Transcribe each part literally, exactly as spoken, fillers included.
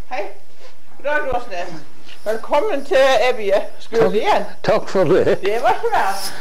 Hei. God dag, Åsnes. Velkommen til Evje skole igjen. Takk for det. Det var ikke verst.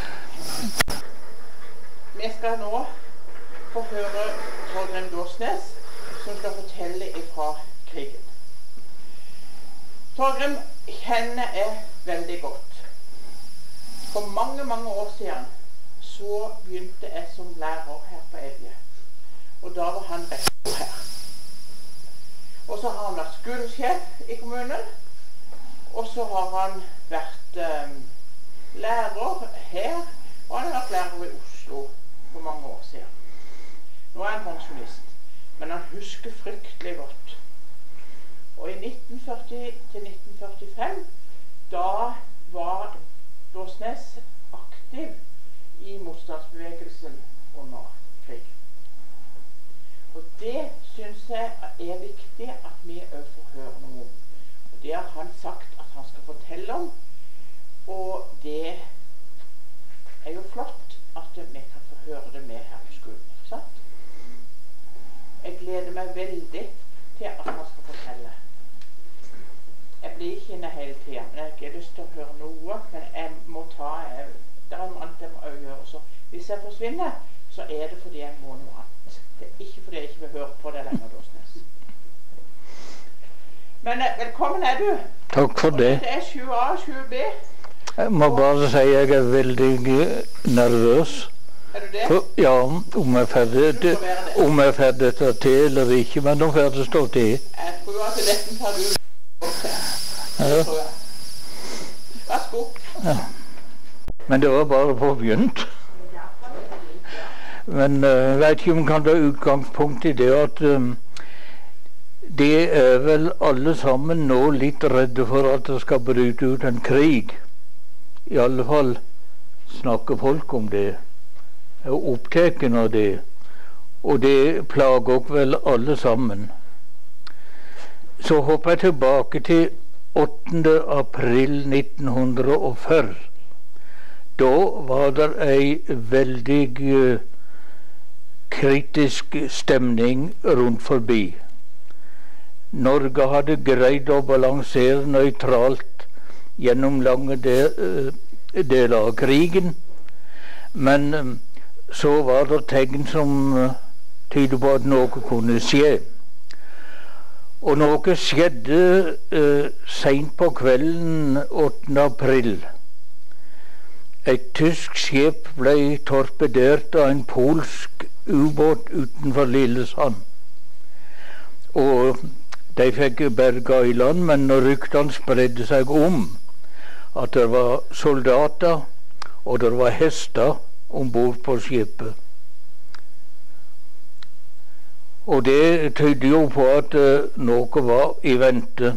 Vi skal nå få høre Torgrim Åsnes, som skal fortelle ifra krigen. Torgrim kjenner jeg veldig godt. For mange, mange år siden så begynte jeg som lærer her på Evje. Og da var han rektor her. Og så har han vært skolesjef i kommunen. Og så har han vært eh, lærer her, og han har vært lærer i Oslo for mange år siden. Nå er han pensjonist, men han husker fryktelig godt. Og i nitten førti til nitten førtifem, da var Åsnes aktiv i motstandsbevegelsen under krig. Og det synes jeg er viktig at vi også får høre noe om. Og det har han sagt at han skal fortelle om, og det er jo flott at vi kan få høre det med her på skolen, ikke sant? Jeg gleder meg veldig til at han skal fortelle. Jeg blir ikke inne hele tiden, men jeg har ikke lyst til å høre noe, men jeg må ta, jeg, det er noe annet jeg må også gjøre. Så hvis jeg forsvinner, så er det fordi jeg må noe annet. Det er ikke fordi jeg ikke vil høre på det lenger, Åsnes. Men velkommen er du. Takk for det. Det er sju A, sju B. Jeg må bare si jeg er veldig nervøs. Er du det? For, ja, om jeg ferdig om jeg ferdig tar til eller ikke, men om ferdig står til. Jeg tror at dette tar du godt til. Ja. Det tror jeg. Vær så god. Ja. Men det var bare påbegynt. Men jeg uh, vet ikke om man kan ta utgangspunkt i det at um, det er vel alle sammen nå litt redde for at det skal bryte ut en krig. I alle fall snakker folk om det, er opptatt av det, og det plager også vel alle sammen. Så hopper jeg tilbake til åttende april nitten førti. Da var det ei veldig uh, kritisk stemning rundt forbi. Norge hadde greid å balansere nøytralt gjennom lange del, deler av krigen, men um, så var det tegn som uh, tydet på at noe kunne skje. Og noe skjedde uh, sent på kvelden åttende april. Et tysk skip ble torpedert av en polsk ubåt utenfor Lillesand. Og de fikk berga i land, men når ryktene spredde seg om at det var soldater og det var hester ombord på skipet. Og det tydde jo på at uh, noe var i vente.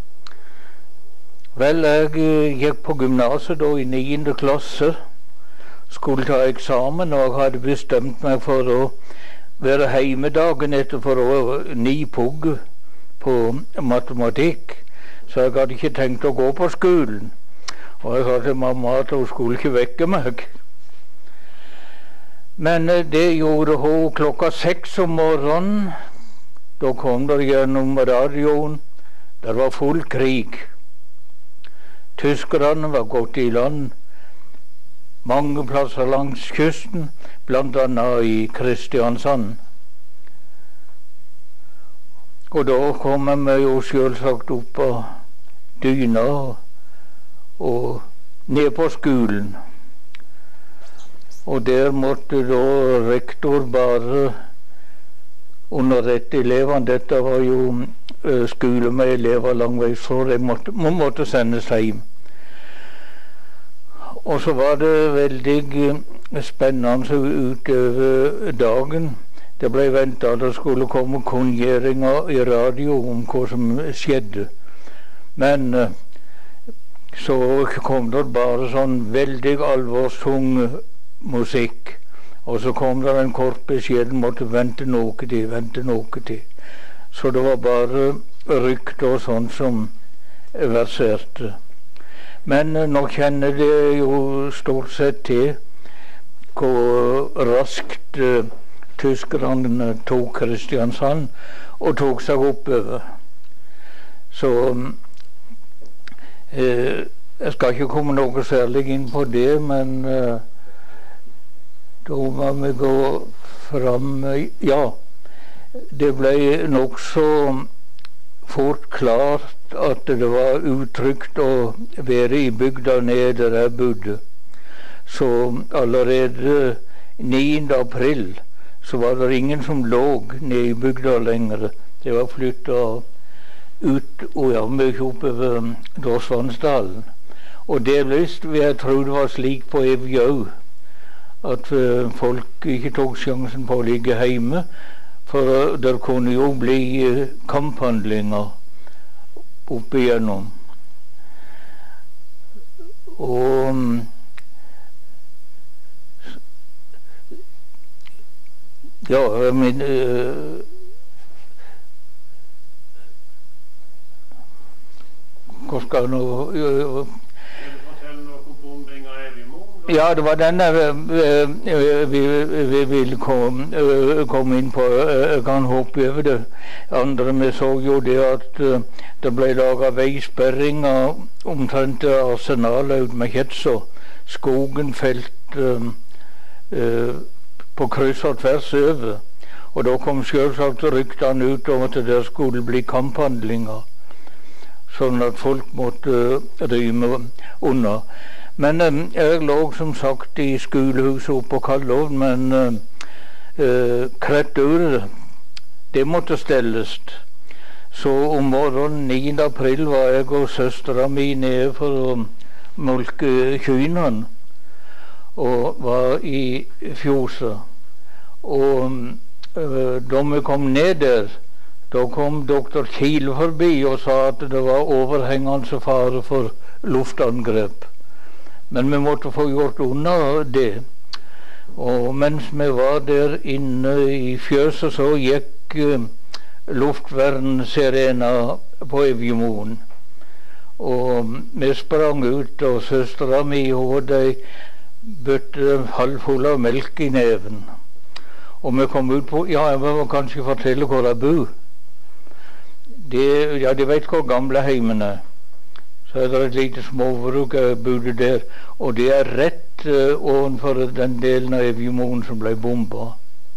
Vel, jeg uh, gikk på gymnaset da i niende klasse, skulle ta eksamen, og jeg hadde bestemt meg for å være hjemme dagen etter for å ni pugg på matematikk, så jeg hadde ikke tenkt å gå på skolen. Og jeg sa til mamma at hun skulle ikke vekke meg. Men uh, det gjorde hun klokka seks om morgenen. Da kom det gjennom radioen. Det var full krig. Tyskerne var gått i land mange plasser langs kysten, blant annet i Kristiansand. Og da kom jeg jo selvsagt opp av dyna og ned på skolen. Og der måtte da rektor bare underrette elevene. Dette var jo uh, skole med elever langveis fra. De måtte, måtte sendes hjem. Og så var det veldig uh, spennende utover dagen. Det ble ventet at det skulle komme kunngjøringer i radio om hva som skjedde. Men uh, så kom det bare sånn veldig alvorstung musikk. Og så kom det en kort beskjed, måtte vente noe til, vente noe til. Så det var bare rykter og sånt som verserte. Men uh, nå kjenner det jo stort sett til hvor raskt uh, tyskerne tok Kristiansand og tok seg oppover. Så eh, jeg skal ikke komme noe særlig inn på det, men eh, da må vi gå fram. Ja, det ble nokså fort klart at det var utrygt å være i bygda nede der jeg bodde. Så allerede niende april så var det ingen som lå nede i bygda lenger. Det var flytta ut og ja, mye oppover Dåsvannsdalen. Og delvis vil jeg tro det var slik på Evje òg, at uh, folk ikke tok sjansen på å ligge hjemme, for uh, det kunne jo bli uh, kamphandlinger opp igjennom. Og um, ja, men uh, hva skal nå uh, Ja, det var denne vi, vi, vi vil komme, komme inn på. Jeg kan hoppe over det andre. Vi så jo det at det ble laget veisperringer omtrent Arsenalet ut med Kjetsa. Skogen felt uh, uh, på kryss og tvers over. Og da kom selvsagt ryktene ut om at det skulle bli kamphandlinger, sånn at folk måtte rømme unna. Men eh, jeg lå som sagt i skolehuset oppe på Kallovn, men eh, kretturet, det måtte stelles. Så om morgenen niende april var jeg og søstera mi nede for å mulke kyrne, og var i fjøset. Og eh, da vi kom ned der, da kom doktor Kiel forbi og sa at det var overhengende fare for luftangrep. Men vi måtte få gjort unna det. Og mens vi var der inne i fjøset, så gikk uh, luftvernserena på Evjemoen. Og vi sprang ut, og søstera mi hadde ei bøtte halvfull av melk i neven. Og vi kom ut på, ja, jeg må kanskje fortelle hvor jeg bor. De, ja, de vet hvor gamle heimen er. Så er det et lite småbruk jeg bodde der, og det er rett uh, ovenfor den delen av Evjemoen som ble bomba.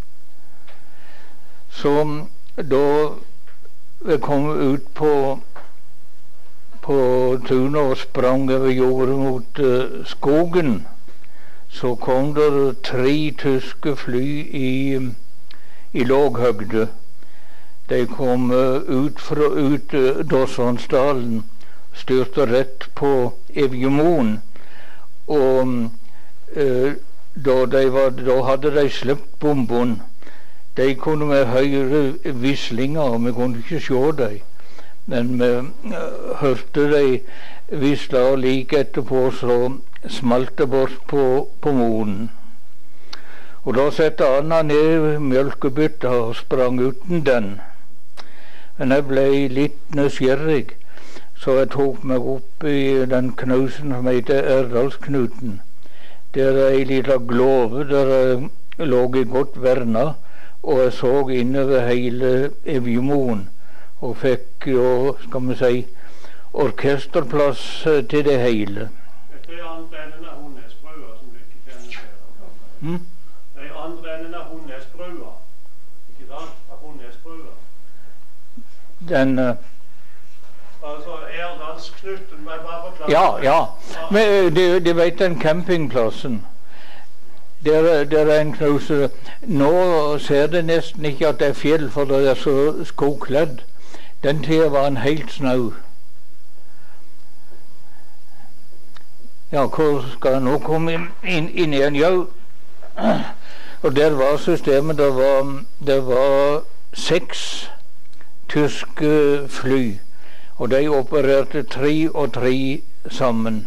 Så da jeg kom ut på, på tunet og sprang over jordet mot uh, skogen, så kom det tre tyske fly i, i låghøgde. De kom uh, ut fra ut, uh, Dåsvannsdalen, styrte rett på Evjemoen, og eh, da, de var, da hadde de sluppet bomben. De kunne vi høre vislinger, og vi kunne ikke se dem, men vi uh, hørte de visla, og like etterpå så smalt det bort på, på moen. Og da satte Anna ned mjølkebytta og sprang uten den. Men jeg ble litt nysgjerrig, så jeg tok meg opp i den knusen som heter Erdalsknuten. Der er ei lita glåve der jeg lå i godt verna, og jeg så innover hele Evjemoen og fikk jo, skal vi si, orkesterplass til det hele. Det er andre enden av Hundesbrua som du ikke kjenner til. Hmm? Det er andre enden av Hundesbrua, ikke sant? Av Hundesbrua. Den uh, Altså Erdalsknuten, men bare forklare. Ja, ja. Men de, de vet den campingplassen. Der, der er en knuse. Nå ser det nesten ikke at det er fjell, for det er så skogkledd. Den tida var en helt snau. Ja, hvor skal jeg nå komme inn, inn, inn igjen? Ja, og der var systemet. Det var, det var seks tyske fly. Og de opererte tre og tre sammen.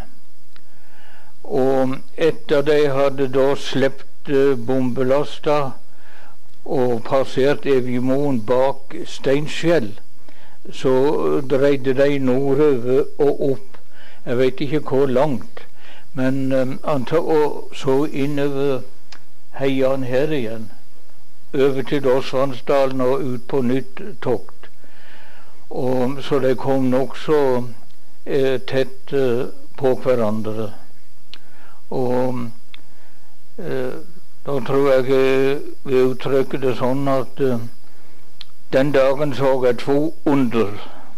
Og etter de hadde da sluppet bombelasta og passert Evjemoen bak Steinsfjell, så dreide de nordover og opp. Jeg vet ikke hvor langt, men um, antall, og så innover heiene her igjen, over til Dåsvannsdalen og ut på nytt tokt. Og, så de kom nokså eh, tett eh, på hverandre. Og eh, da tror jeg eh, vi uttrykker det sånn at eh, den dagen så jeg to under.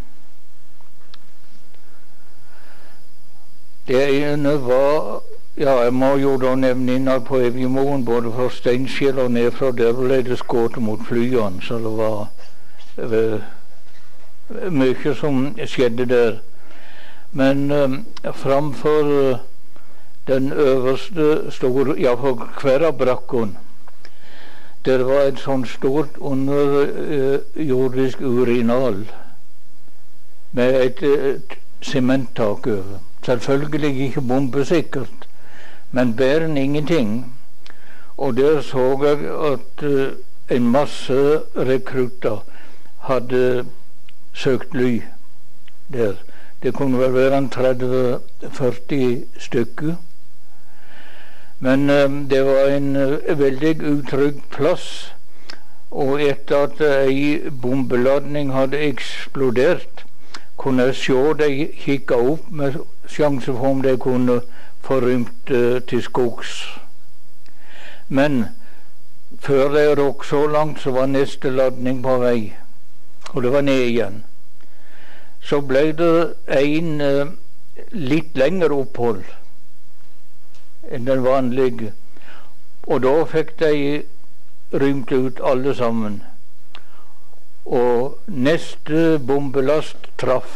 Det ene var, ja, jeg må jo da nevne inn at på Evjemoen, både fra Steinkjer og ned fra der ble det skutt mot flyene, så det var uh, mye som skjedde der. Men uh, framfor uh, den øverste store, ja, for hver av brakken, der var et sånt stort underjordisk uh, urinal med et uh, sementtak over. Selvfølgelig ikke bombesikkert, men bedre enn ingenting. Og der så jeg at uh, en masse rekrutter hadde søkt ly der. Det kunne vel være en tretti førti stykker. Men um, det var en uh, veldig utrygg plass. Og etter at ei bombeladning hadde eksplodert, kunne jeg se de kikka opp med sjanse for om de kunne få rymt uh, til skogs. Men før de rokk så langt, så var neste ladning på vei, og det var ned igjen. Så ble det en uh, litt lengre opphold enn den vanlige, og da fikk de rymt ut alle sammen. Og neste bombelast traff.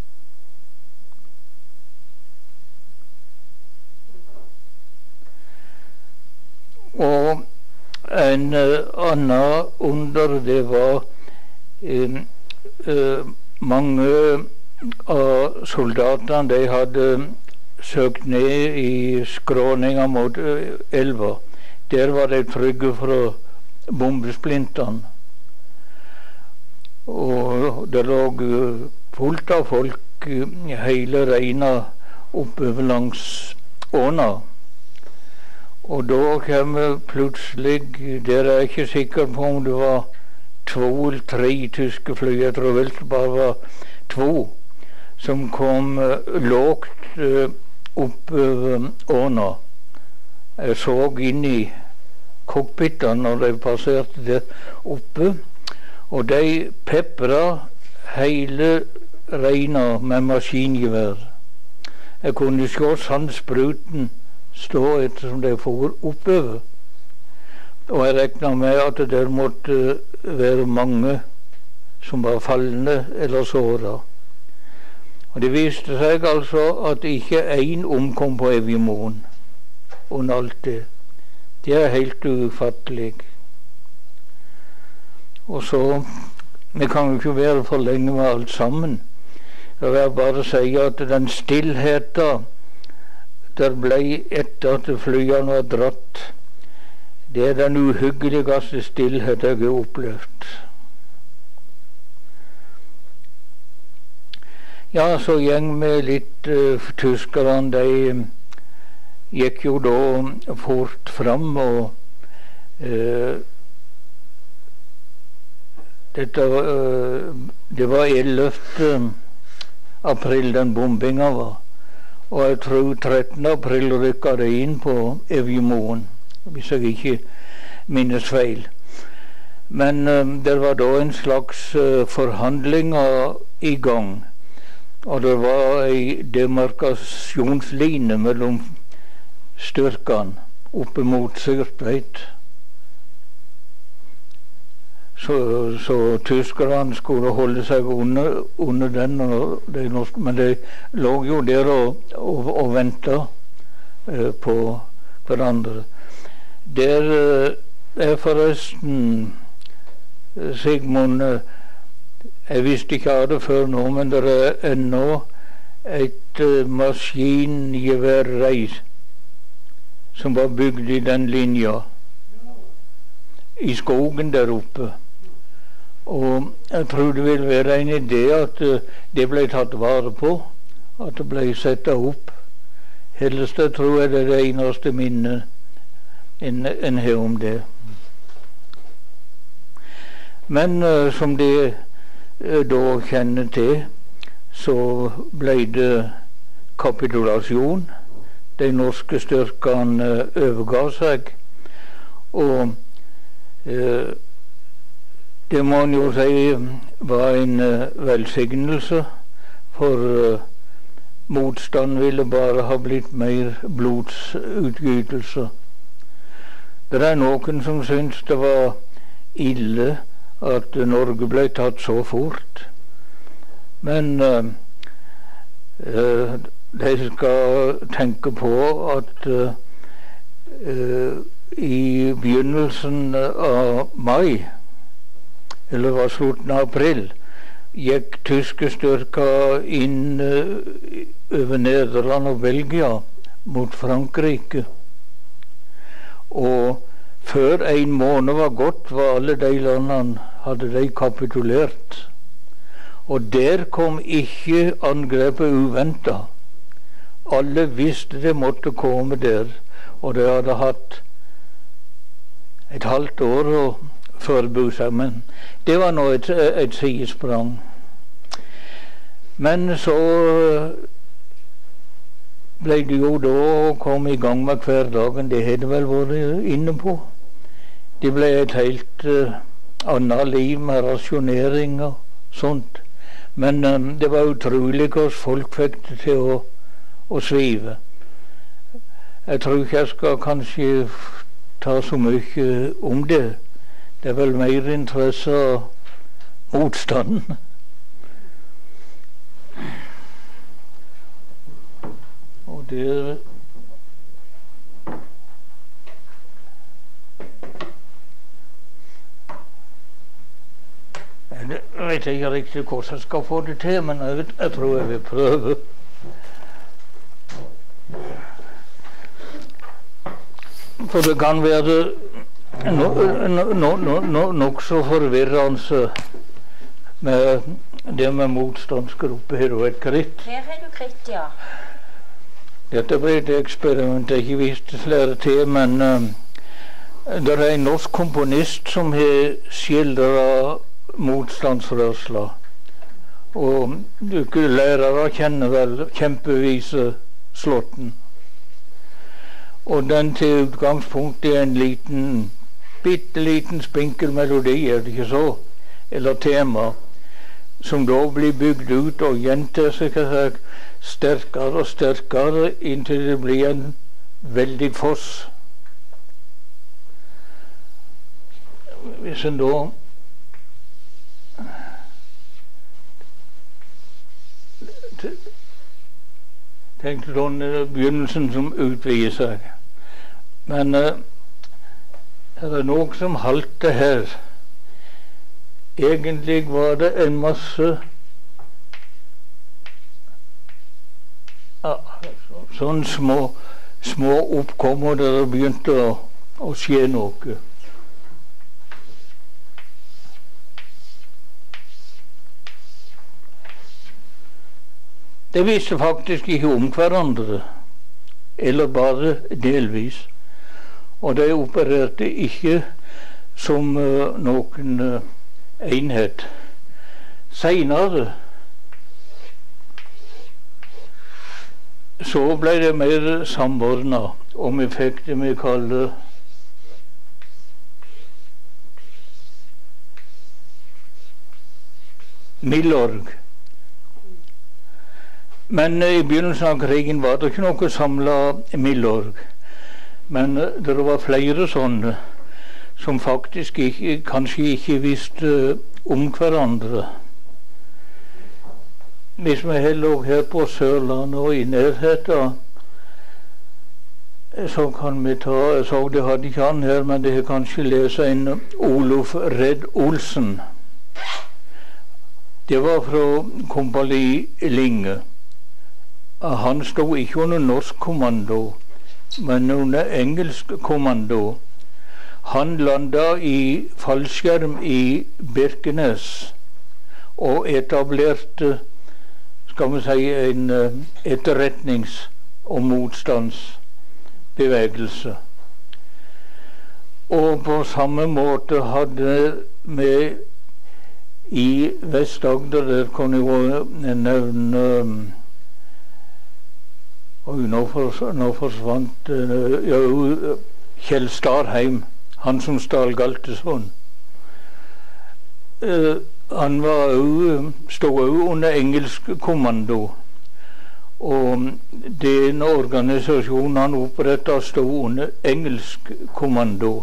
Og en uh, annen under, det var um, uh, mange av soldatene, de hadde søkt ned i skråninga mot uh, elva. Der var de trygge fra bombesplintene. Og det lå uh, fullt av folk uh, hele reina oppover langs åna. Og da kommer plutselig, der er jeg ikke sikker på om det var to eller tre tyske fly, jeg tror vel det bare var to, som kom uh, lågt uh, oppover åna. Jeg så inn i cockpitene når de passerte der oppe, og de pepra hele reina med maskingevær. Jeg kunne se sandspruten stå ettersom de for oppover. Og jeg regna med at det måtte være mange som var fallende eller såra. Og det viste seg altså at ikke én omkom på Evjemoen under alt det. Det er helt ufattelig. Og så, vi kan jo ikke være for lenge med alt sammen. Jeg vil bare si at den stillheten der ble etter at flyene var dratt, det er den uhyggeligste stillhet jeg har opplevd. Ja, så gjeng med litt uh, tyskerne, de gikk jo da fort fram, og uh, Dette, uh, det var ellevte april den bombinga var, og jeg tror trettende april rykka det inn på Evjemoen, hvis jeg ikke minnes feil. Men uh, det var da en slags uh, forhandlinger i gang, og det var ei demarkasjonsline mellom styrkene oppe mot Sørtveit. Så, så tyskerne skulle holde seg under, under den, og de, men de lå jo der og, og, og venta eh, på hverandre. Der eh, er forresten eh, Sigmund, eh, jeg visste ikke av det før nå, men det er ennå et eh, maskingeværreir som var bygd i den linja i skogen der oppe. Og jeg tror det vil være en idé at uh, det ble tatt vare på, at det ble satt opp. Helst jeg tror jeg det er det eneste minnet en, en har om det. Men uh, som det da kjenner til, så ble det kapitulasjon. De norske styrkene overga seg. Og eh, det må man jo si var en uh, velsignelse, for uh, motstand ville bare ha blitt mer blodsutgytelse. Det er noen som syns det var ille at Norge ble tatt så fort. Men uh, uh, de skal tenke på at uh, uh, i begynnelsen av mai, eller var slutten av april, gikk tyske styrker inn uh, over Nederland og Belgia mot Frankrike. Og før en måned var gått, var alle de landene hadde de kapitulert. Og der kom ikke angrepet uventet. Alle visste det måtte komme der, og de hadde hatt et halvt år å forberede seg, men det var nå et, et sidesprang. Men så ble det jo da å komme i gang med hverdagen. Det hadde vel vært inne på. Det ble et helt uh, annet liv med rasjonering og sånt. Men um, det var utrolig hvordan folk fikk det til å, å svive. Jeg tror ikke jeg skal kanskje ta så mye om det. Det er vel mer interesse av motstanden. Og det Jeg vet ikke riktig hvordan jeg skal få det til, men jeg, jeg tror jeg vil prøve. For det kan være nokså no, no, no, no, no, forvirrende med det med motstandsgrupper. Her og et kritt. Her har du kritt, ja. Dette ble et eksperiment jeg ikke visste flere til, men uh, det er en norsk komponist som har skildret motstandsrørsler. Og dere lærere kjenner vel kjempevise Slåtten. Og den til utgangspunkt er en liten, bitte liten spinkel melodi, er det ikke så? Eller tema, som da blir bygd ut og gjentar seg sterkere og sterkere inntil det blir en veldig foss. Hvis en da tenkte sånn begynnelsen som utvider seg. Men uh, er det noe som halter her. Egentlig var det en masse ja, sånn små, små oppkommer der det begynte å, å skje noe. De visste faktisk ikke om hverandre, eller bare delvis. Og de opererte ikke som uh, noen uh, enhet. Senere så ble det mer samordnet, og vi fikk det vi kaller Milorg. Men i begynnelsen av krigen var det ikke noe samlet Milorg. Men uh, det var flere sånne som faktisk ikke, kanskje ikke visste uh, om hverandre. Hvis vi lå her på Sørlandet og i nærheten, så kan vi ta, så det hadde ikke han her, men det har kanskje lest en Olof Redd Olsen. Det var fra Kompani Linge. Han stod ikke under norsk kommando, men under engelsk kommando. Han landet i fallskjerm i Birkenes og etablerte, skal vi si, en etterretnings- og motstandsbevegelse. Og på samme måte hadde vi I Vest-Agder der kan jeg nevne Oi, nå, fors, nå forsvant uh, ja, Kjell Starheim, han som stal Galtesson. Uh, han var også, stod også under engelsk kommando. Og den organisasjonen han opprettet stod under engelsk kommando.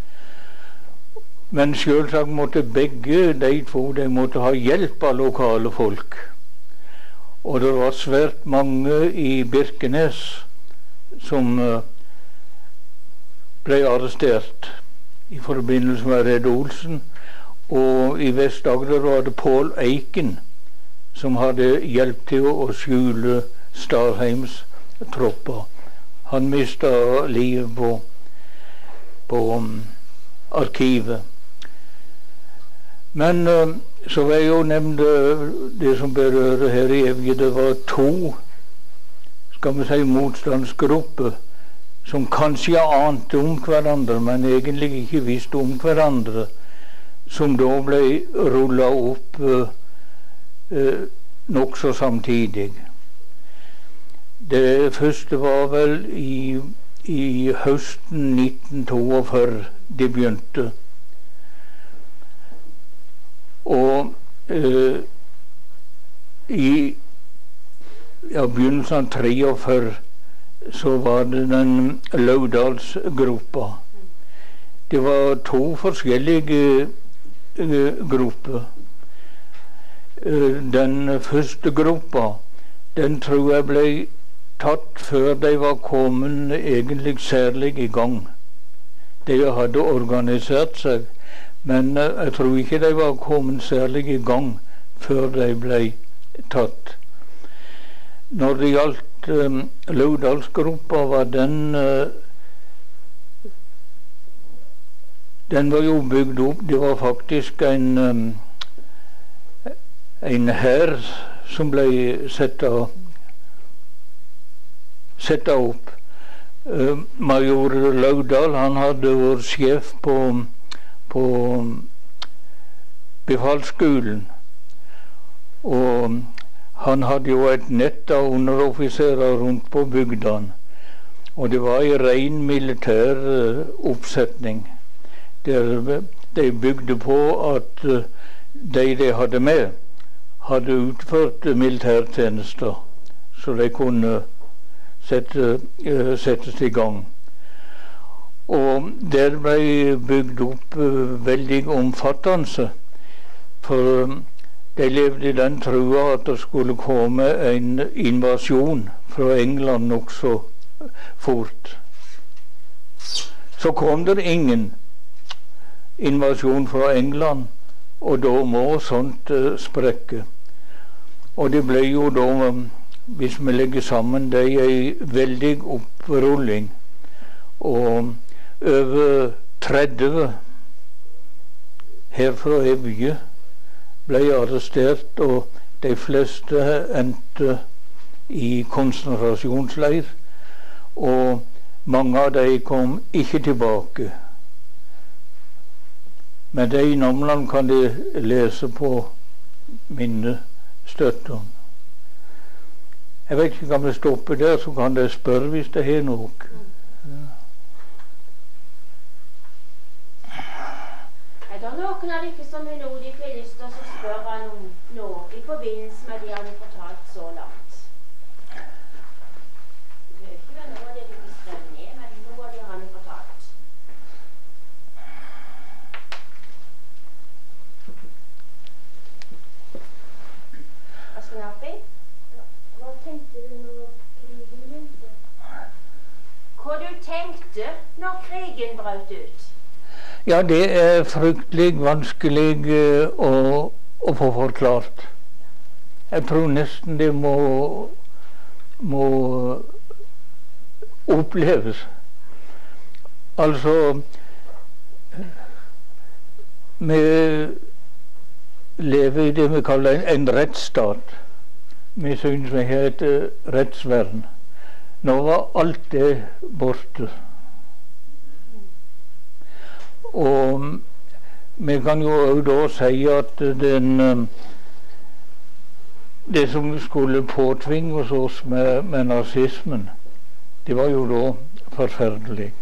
Men selvsagt måtte begge de to de måtte ha hjelp av lokale folk. Og det var svært mange i Birkenes som ble arrestert i forbindelse med Redd Olsen. Og i Vest-Agder var det Pål Eiken som hadde hjelp til å skjule Starheims tropper. Han mistet livet på, på um, arkivet. Men uh, så vil jeg jo nevne det som berører her i Evje. Det var to, skal vi si, motstandsgrupper som kanskje ante om hverandre, men egentlig ikke visste om hverandre, som da ble rullet opp uh, uh, nokså samtidig. Det første var vel i, i høsten nitten toogfyrre de begynte. Og eh, i ja, begynnelsen av treogfyrre så var det den Laudalsgruppa. Det var to forskjellige eh, grupper. Eh, den første gruppa, den tror jeg ble tatt før de var kommet egentlig særlig i gang. De hadde organisert seg, men jeg tror ikke de var kommet særlig i gang før de ble tatt. Når det gjaldt um, Laudalsgruppa, var den uh, den var jo bygd opp. Det var faktisk en um, en hær som ble sett av sette opp. Uh, Major Laudal, han hadde vært sjef på, på befalsskolen. Og han hadde jo et nett av underoffiserer rundt på bygdene. Og det var en ren militær uh, oppsetning. Der de bygde på at uh, de de hadde med, hadde utført uh, militærtjenester, så de kunne Sette, uh, settes i gang. Og der ble bygd opp uh, veldig omfattende, for um, de levde i den trua at det skulle komme en invasjon fra England nokså fort. Så kom det ingen invasjon fra England, og da må sånt uh, sprekke. Og det ble jo da um, hvis vi legger sammen det i en veldig opprulling, og over tretti her fra Evje ble arrestert, og de fleste endte i konsentrasjonsleir, og mange av dem kom ikke tilbake. Men de navnene kan de lese på minnestøttene. Jeg vet ikke om det stopper der, så kan dere spørre hvis det er noe. Ja. Er det noen av dere som har noe de har lyst til å spørre han om nå, i forbindelse med det han har fortalt så langt? Det bør ikke være noe av det dere skrev ned, men noe av det han har fortalt. Asken Arpi? Hva tenkte du når krigen begynte? Hva du tenkte når krigen brøt ut? Ja, det er fryktelig vanskelig uh, å, å få forklart. Jeg tror nesten det må, må oppleves. Altså, vi lever i det vi kaller en, en rettsstat. Vi synes vi har et uh, rettsvern. Nå var alt det borte. Og vi kan jo også da si at den, det som skulle påtvinges oss med, med nazismen, det var jo da forferdelig.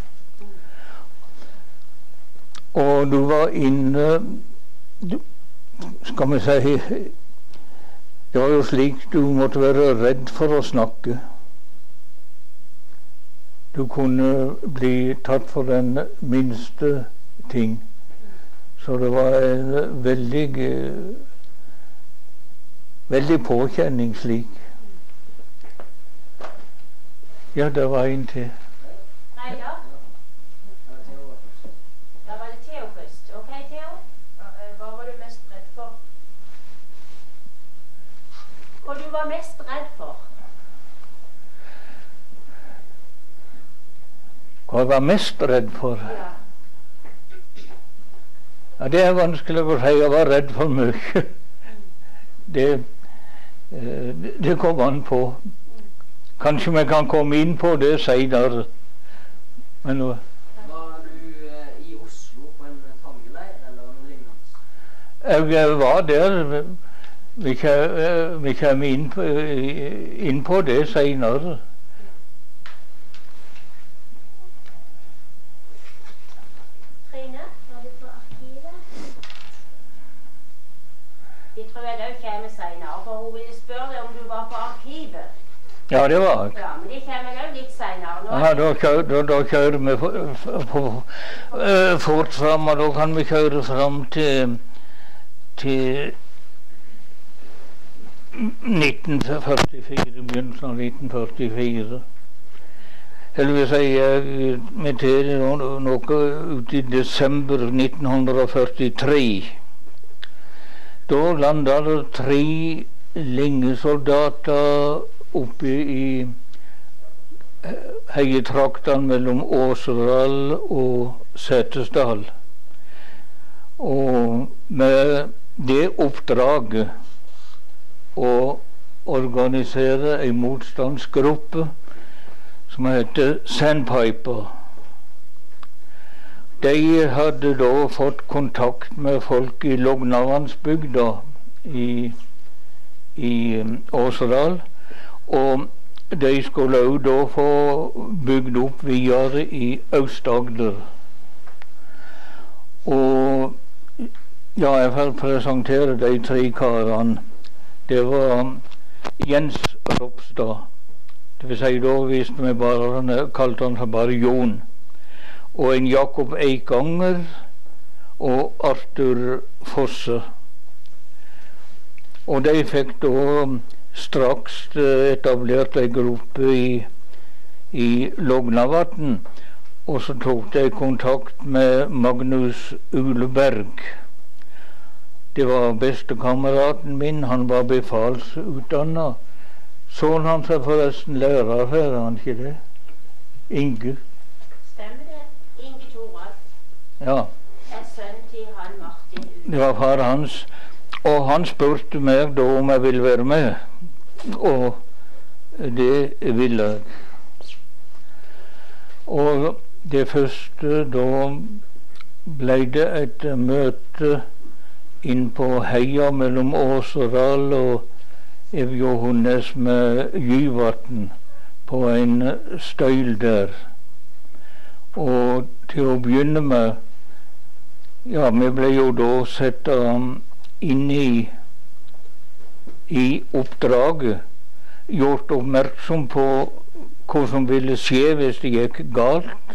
Og du var inne, du, skal vi si, det var jo slik du måtte være redd for å snakke. Du kunne bli tatt for den minste ting. Så det var en veldig, veldig påkjenning slik. Ja, det var en til. Nei, ja. Da var det Theo først. Ok, Theo? Hva var du mest redd for? Hva du var mest redd for? Hva jeg var mest redd for? Ja. Ja, det er vanskelig å si. Jeg var redd for mye. Det, det kom an på. Kanskje vi kan komme inn på det senere. Men nå Var du eh, i Oslo på en fangeleir eller noe lignende? Jeg var der. Vi kommer inn på, inn på det senere. Trine, var du på arkivet? Det tror jeg da kommer senere, for hun ville spørre deg om du var på arkivet. Ja, det var jeg. Ja, men det kommer da litt senere. Nå Ja, da kjører, da, da kjører vi på, på, uh, fort fram, og da kan vi kjøre fram til, til nitten førtifire, begynnelsen av nitten førtifire. Eller vil si, jeg med til noe ut i desember nitten førtitre. Da landet det tre linjesoldater oppe i heitraktene mellom Åseral og Setesdal. Og med det oppdraget å organisere en motstandsgruppe som heter Sandpiper. De hadde da fått kontakt med folk i Lognavansbygda i, i Åseral. Og de skulle også da få bygd opp videre i Aust-Agder. Og ja, jeg får presentere de tre karene. Det var Jens Ropstad. Det vil si da visste vi bare, han kalte han seg bare Jon. Og en Jakob Eikanger og Arthur Fosse. Og de fikk da straks etablert en gruppe i, i Lognavatn, og så tok de kontakt med Magnus Uleberg. Det var bestekameraten min, han var befalsutdannet. Sønnen hans er forresten lærer her, er han ikke det? Inge. Stemmer det? Inge Thorald. Ja, Er sønnen til han Martin Uleberg. det var far hans. Og han spurte meg da om jeg ville være med. Og det ville jeg. Og det første da ble det et møte inn på heia mellom Åseral og Evjohunnes med Gyvatn på en støyl der. Og til å begynne med, ja, vi ble jo da sett inn i i oppdraget, gjort oppmerksom på hva som ville skje hvis det gikk galt,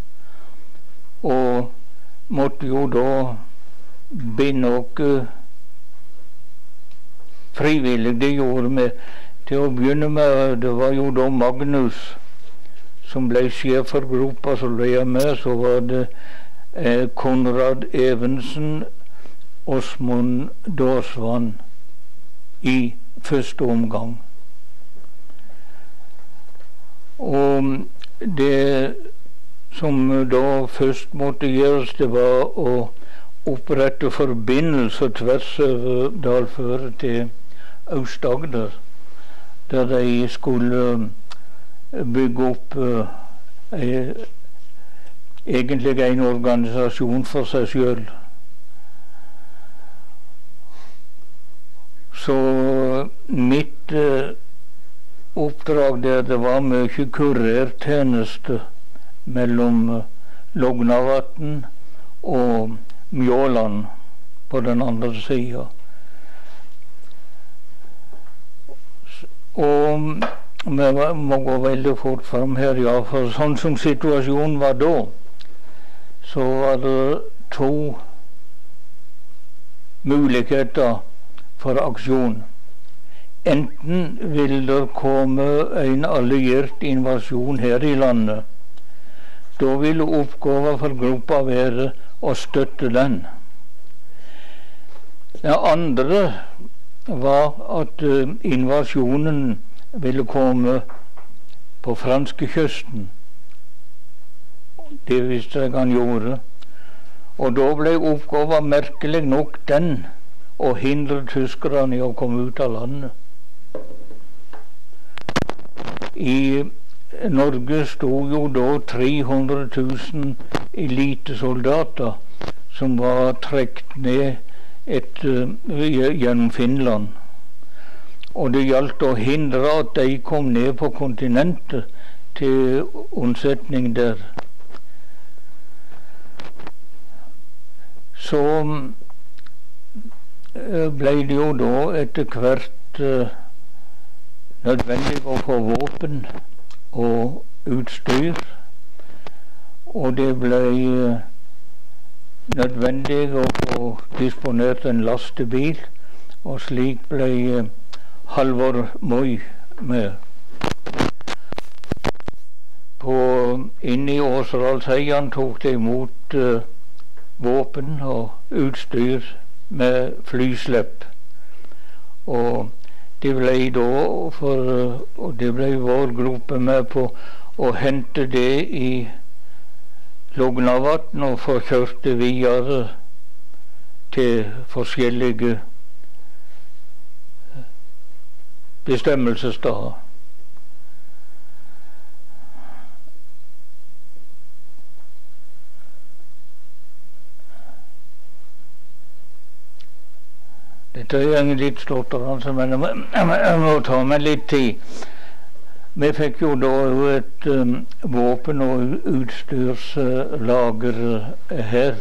og måtte jo da binde noe frivillig. Det gjorde vi til å begynne med. Det var jo da Magnus som ble sjef for gruppa, så ble jeg med. Så var det eh, Konrad Evensen, Åsmund Dårsvann i første omgang. Og det som da først måtte gjøres, det var å opprette forbindelser tvers over dalføret til Aust-Agder, der de skulle bygge opp uh, egentlig en organisasjon for seg sjøl. Så mitt eh, oppdrag der, det var mye kurertjeneste mellom eh, Lognavatn og Mjåland på den andre sida. Og vi må gå veldig fort fram her, ja, for sånn som situasjonen var da, så var det to muligheter for aksjon. Enten vil det komme en alliert invasjon her i landet. Da ville oppgaven for gruppa være å støtte den. Det andre var at uh, invasjonen ville komme på franskekysten. Det visste jeg han gjorde. Og da ble oppgaven merkelig nok den å hindre tyskerne i å komme ut av landet. I Norge stod jo da tre hundre tusen elitesoldater som var trukket ned et, uh, gjennom Finland. Og det gjaldt å hindre at de kom ned på kontinentet til unnsetning der. Så uh, ble det jo da etter hvert uh, nødvendig å få våpen og utstyr, og det ble uh, nødvendig å få disponert en lastebil, og slik ble uh, Halvor Moi med. På inne i Åseral tok de imot uh, våpen og utstyr med flyslepp. Og det ble da, for, uh, og det ble vår gruppe med på å hente det i Lognavatn og få kjørt det videre til forskjellige bestemmelsessteder. Dette er egentlig litt stotrende, men jeg må, jeg må ta meg litt tid. Vi fikk jo da et um, våpen- og utstyrslager uh, her.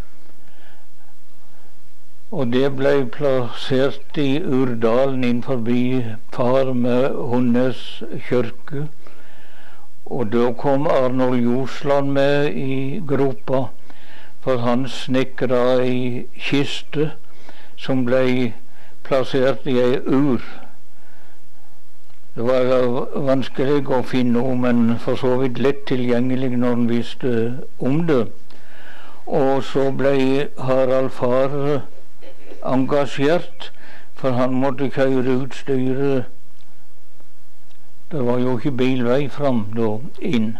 Og det ble plassert i Urdalen innenfor far med Hundnes kirke. Og da kom Arnold Josland med i gruppa, for han snekra ei kiste som ble plassert i ei ur. Det var vanskelig å finne noe, men for så vidt lett tilgjengelig når han visste om det. Og så ble Harald far engasjert, for han måtte kjøre utstyret. Det var jo ikke bilvei fram da inn.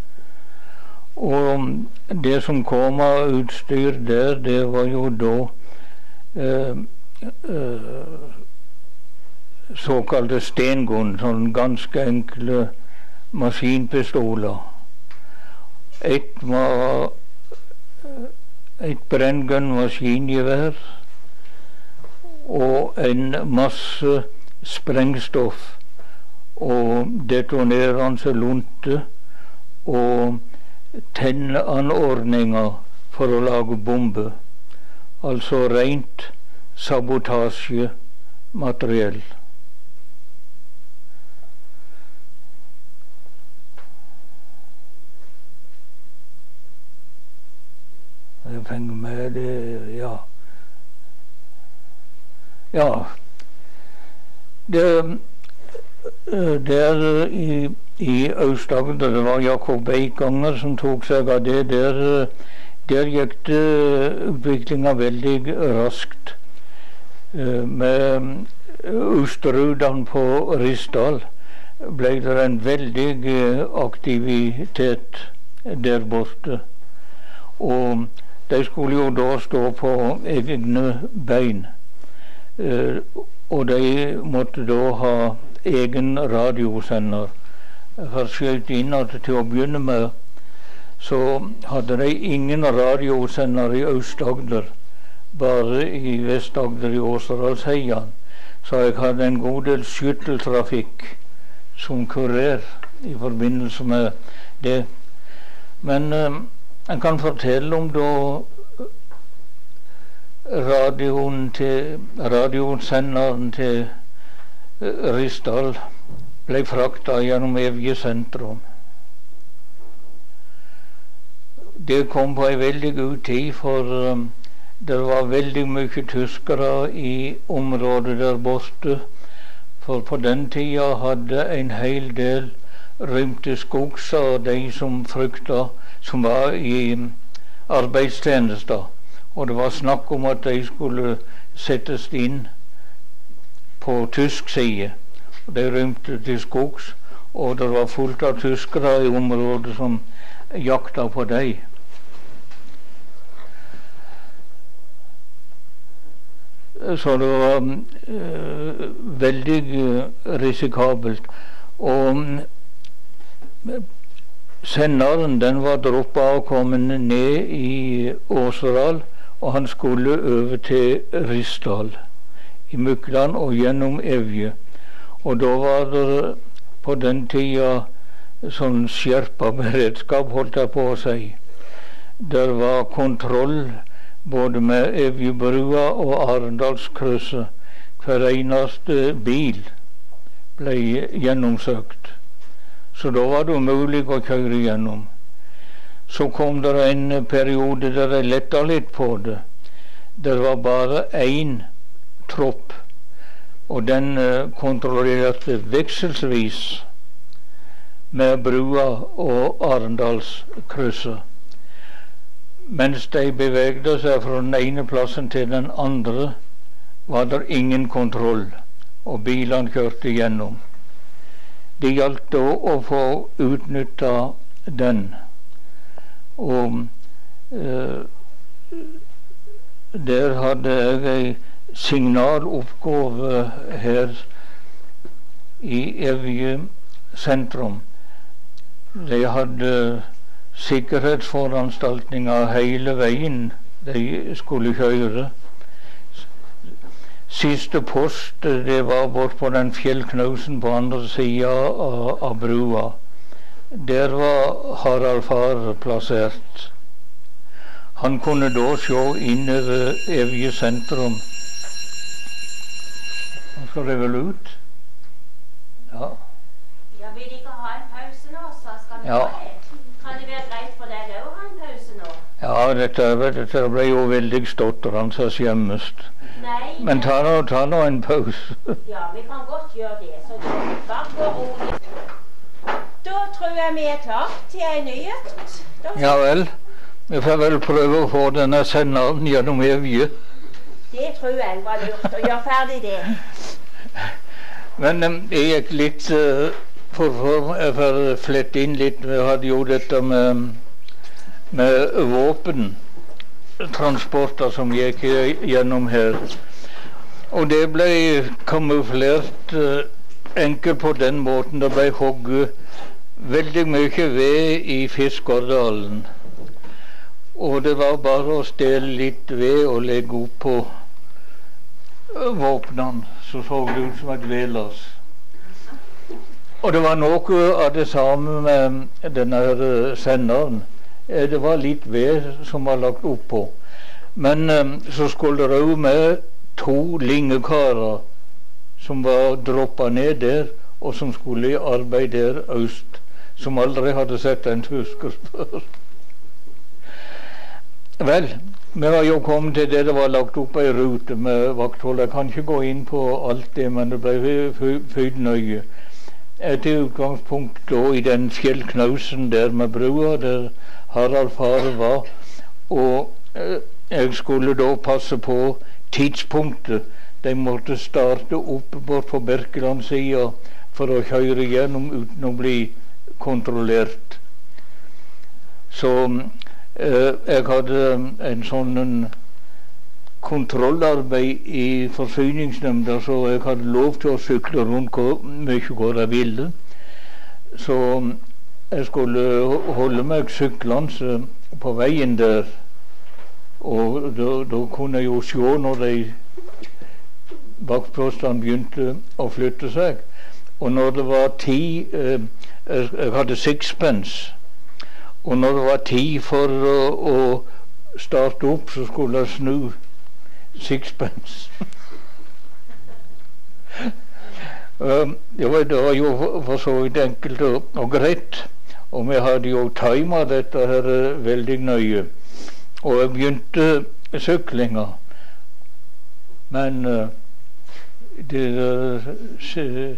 Og det som kom av utstyr der, det var jo da eh, eh, såkalte stengunn, sånne ganske enkle maskinpistoler. Et var et brenngunn maskingevær og en masse sprengstoff og detonerende lunte og tenneanordninger for å lage bombe. Altså rent sabotasjemateriell. Jeg fikk med det, ja. Ja. Det der i, i Aust-Agder, det var Jakob Eikanger som tok seg av det. Der, der gikk det utviklinga veldig raskt. Med Osterudene på Risdal ble det en veldig aktivitet der borte. Og de skulle jo da stå på egne bein. Uh, og de måtte da ha egen radiosender. For skjøt inn at til å begynne med så hadde de ingen radiosender i Aust-Agder, bare i Vest-Agder i Åseral. Så jeg hadde en god del skytteltrafikk som kurer i forbindelse med det. Men eh, jeg kan fortelle om da radioen til, radiosenderen til eh, Risdal ble frakta gjennom Evje sentrum. Det kom på ei veldig god tid, for um, det var veldig mye tyskere i området der borte. For på den tida hadde en hel del rømt til skogs av de som frykta, som var i arbeidstjenester. Og det var snakk om at de skulle settes inn på tysk side. De rømte til skogs, og det var fullt av tyskere i området som jakta på dem. Så det var uh, veldig uh, risikabelt. Og uh, senderen den var droppa og kommet ned i Åseral, og han skulle over til Risdal i Mykland og gjennom Evje. Og da var det på den tida sånn skjerpa beredskap, holdt jeg på å si. Der var kontroll både med Evjebrua og Arendalskrysset. Hver eneste bil ble gjennomsøkt. Så da var det umulig å kjøre gjennom. Så kom det en periode der jeg letta litt på det. Det var bare én tropp, og den uh, kontrollerte vekselsvis med brua og Arendalskrysset. Mens de bevegde seg fra den ene plassen til den andre, var det ingen kontroll, og bilene kjørte gjennom. Det gjaldt da å få utnytta den. Og eh, der hadde jeg ei signaloppgave her i Evje sentrum. De hadde sikkerhetsforanstaltninger hele veien de skulle kjøre. Siste post det var bort på den fjellknausen på andre sida av, av brua. Der var Harald Far plassert. Han kunne da se inn over Evje sentrum. Nå skal det vel ut? Ja. Ja, vil de ikke ha en pause nå, så skal vi Ja. ha det? Kan det være greit for deg å ha en pause nå? Ja, dette, dette ble jo veldig stotrende og skjemmest. Nei, Men ta nå, ta nå en pause. ja, vi kan godt gjøre det, så du bare gå rolig. Da tror jeg vi er klart til en ny økt. Da- Ja vel. Vi får vel prøve å få denne senderen gjennom Evje. Det tror jeg var lurt å gjøre ferdig det. Men um, jeg gikk litt uh, for, for, for å flette inn litt. Vi hadde jo dette med, med våpentransporter som gikk gjennom her. Og det ble kamuflert uh, enkelt på den måten. Det ble hogget veldig mye ved i Fiskårdalen. Og det var bare å stelle litt ved og legge opp på våpnene, så så det ut som et vedlass. Og det var noe av det samme med denne senderen. Det var litt ved som var lagt opp på. Men så skulle det òg med to lingekarer som var droppa ned der, og som skulle i arbeid der øst, som aldri hadde sett en tysker før. Vel, vi var jo kommet til det det var lagt opp ei rute med vakthold. Jeg kan ikke gå inn på alt det, men det ble føyd nøye. Etter utgangspunkt da i den fjellknausen der med brua, der Harald Far var, og eh, jeg skulle da passe på tidspunktet. De måtte starte opp bort på Berkelandsida for å kjøre gjennom uten å bli kontrollert. Så Uh, jeg hadde en sånn kontrollarbeid i forsyningsnemnda, så jeg hadde lov til å sykle rundt hvor mye hvor jeg ville. Så jeg skulle holde meg syklende på veien der, og da, da kunne jeg jo se når de vaktpostene begynte å flytte seg. Og når det var ti eh, Jeg hadde sixpence. Og når det var tid for å, å starte opp, så skulle jeg snu sixpence. Det var, det var jo for så vidt enkelt og, og greit. Og vi hadde jo timet dette her veldig nøye. Og jeg begynte syklinga. Men uh, det uh,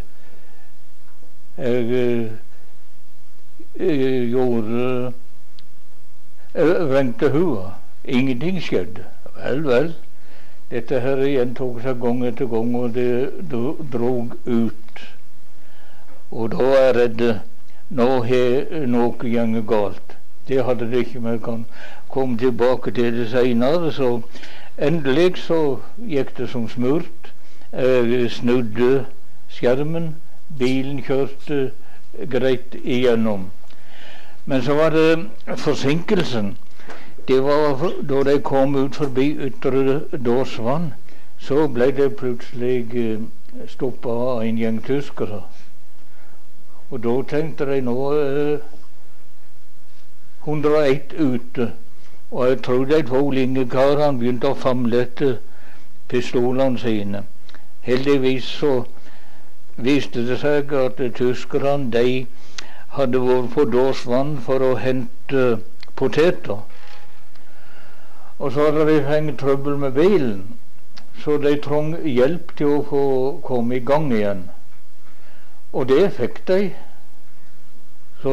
jeg, jeg gjorde Jeg vrengte hua. Ingenting skjedde. Vel, vel. Dette her gjentok seg gang etter gang, og det drog ut. Og da er jeg redd. Nå har noe gått galt. Det hadde det ikke. Vi kan komme tilbake til det senere. Så endelig så gikk det som smurt. Jeg snudde skjermen. Bilen kjørte greit igjennom. Men så var det forsinkelsen. Det var da de kom ut forbi Ytre Dåsvann, så ble det plutselig stoppa av en gjeng tyskere. Og da tenkte de nå eh, hundre og ett ute. Og jeg tror de to linjekarene begynte å famle etter pistolene sine. Heldigvis så viste det seg at tyskerne de hadde vært på Dåsvann for å hente poteter. Og så hadde de fengt trøbbel med bilen, så de trong hjelp til å få komme i gang igjen. Og det fikk de. Så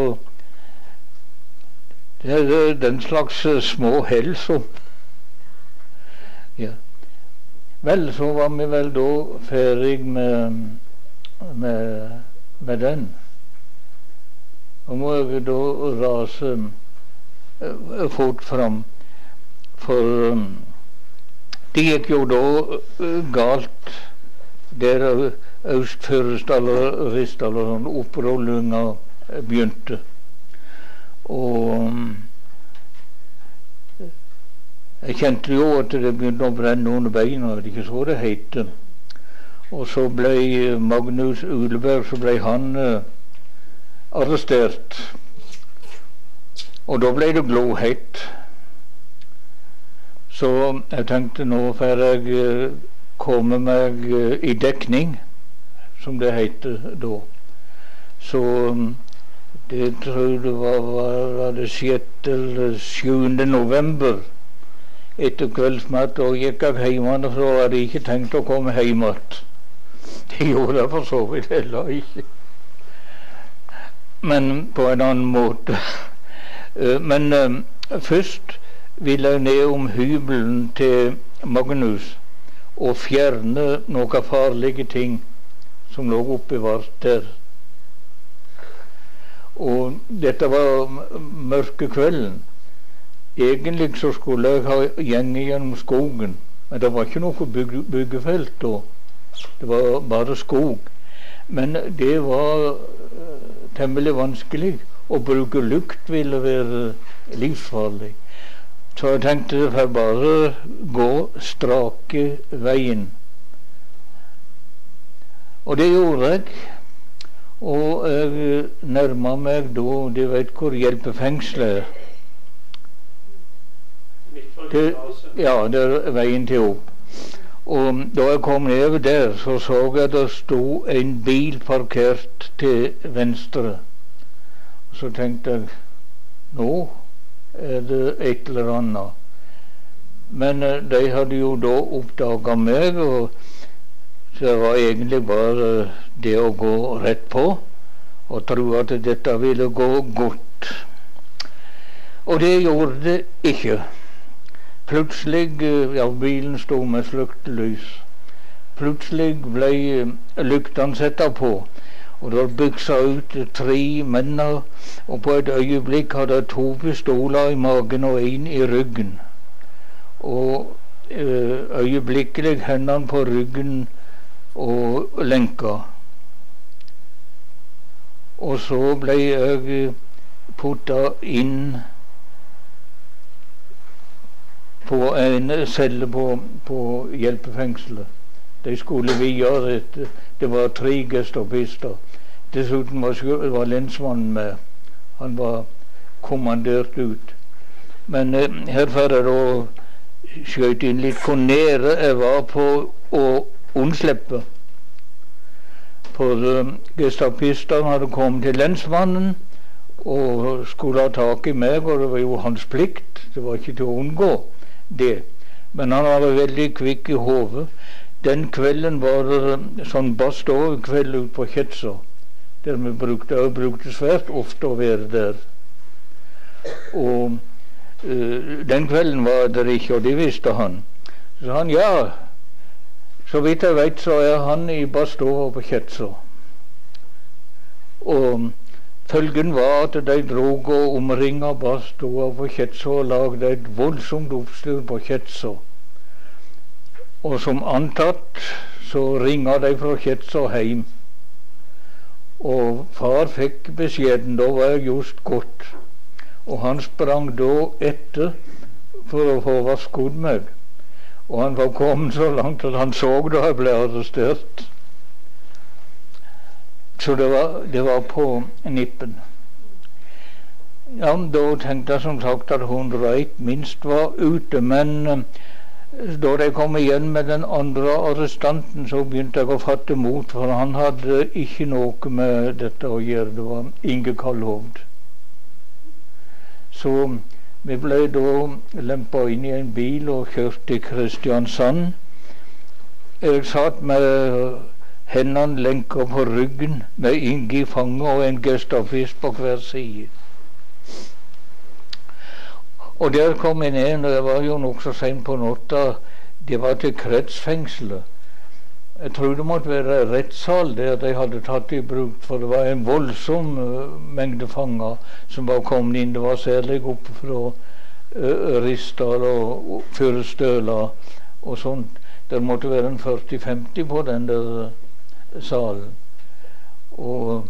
det er den slags små hell som ja. Vel, så var vi vel da ferdig med, med, med den. Og må jeg da rase uh, fort fram. For um, det gikk jo da uh, galt der Øst-Fyresdal og Risdal og sånn opprullinga begynte. Og um, jeg kjente jo at det begynte å brenne under beina, det ikke så det heter. Og så ble Magnus Uleberg, så ble han uh, arrestert. Og da ble det glohett. Så jeg tenkte nå får jeg uh, komme meg uh, i dekning, som det heter da. Så um, det tror jeg var, var, var det sjette eller sjuende november. Etter kveldsmat, og gikk jeg hjemme, og så hadde jeg ikke tenkt å komme hjem igjen. Det gjorde jeg for så vidt heller ikke. Men på en annen måte. uh, men uh, først ville jeg ned om hybelen til Magnus og fjerne noen farlige ting som lå oppbevart der. Og dette var mørke kvelden. Egentlig så skulle jeg ha gjenge gjennom skogen, men det var ikke noe bygge, byggefelt da. Det var bare skog. Men det var uh, temmelig vanskelig. Å bruke lukt ville være livsfarlig. Så jeg tenkte jeg får bare gå strake veien. Og det gjorde jeg. Og jeg nærma meg da, de vet hvor hjelpefengselet er. Det, ja, det er veien til opp. Og da jeg kom ned der, så så jeg det sto en bil parkert til venstre. Så tenkte jeg, nå er det et eller annet. Men uh, de hadde jo da oppdaget meg, og så det var egentlig bare det å gå rett på og tro at dette ville gå godt. Og det gjorde det ikke. Plutselig, uh, ja, bilen stod med slukte lys. Plutselig ble uh, lyktene setta på. Og da byksa ut tre menn, og på et øyeblikk hadde jeg to pistoler i magen og en i ryggen. Og øh, øyeblikkelig hendene på ryggen og lenka. Og så ble jeg putta inn på en celle på, på hjelpefengselet. De skulle videre. Det, det var tre gestapister. Dessuten var, var lensmannen med. Han var kommandert ut. Men eh, herfra er det da skjøt inn litt hvor nære jeg var på å unnslippe. For uh, gestapistene hadde kommet til lensmannen og skulle ha tak i meg, og det var jo hans plikt. Det var ikke til å unngå det. Men han var veldig kvikk i hodet. Den kvelden var det sånn bastoverkveld ute på Kjetsa, der vi brukte, og brukte svært ofte å være der. Og uh, den kvelden var det ikke, og det visste han. Så sa han, ja, så vidt jeg vet, så er han i badstova på Kjetsa. Og følgen var at de drog og omringa badstova på Kjetsa og lagde et voldsomt oppstyr på Kjetsa. Og som antatt så ringa de fra Kjetsa hjem. Og far fikk beskjeden, da var jeg just gått. Og han sprang da etter for å få vasket meg. Og han var kommet så langt at han så da jeg ble arrestert. Så det var, det var på nippen. Ja, da tenkte jeg som sagt at hundre og ett minst var ute, men eh, da de kom igjen med den andre arrestanten, så begynte jeg å fatte mot, for han hadde ikke noe med dette å gjøre. Det var Inge Kallhovd. Så vi ble da lempet inn i en bil og kjørt til Kristiansand. Jeg satt med hendene lenket på ryggen, med Inge i fanget og en gestapist på hver side. Og der kom jeg ned, og det var jo nok så sent på natta. Det var til kretsfengselet. Jeg tror det måtte være rettssal der de hadde tatt i bruk, for det var en voldsom uh, mengde fanger som var kommet inn. Det var særlig oppe fra uh, Risdal og, og Fyrstøla og sånt. Det måtte være en førti femti på den der uh, salen. Og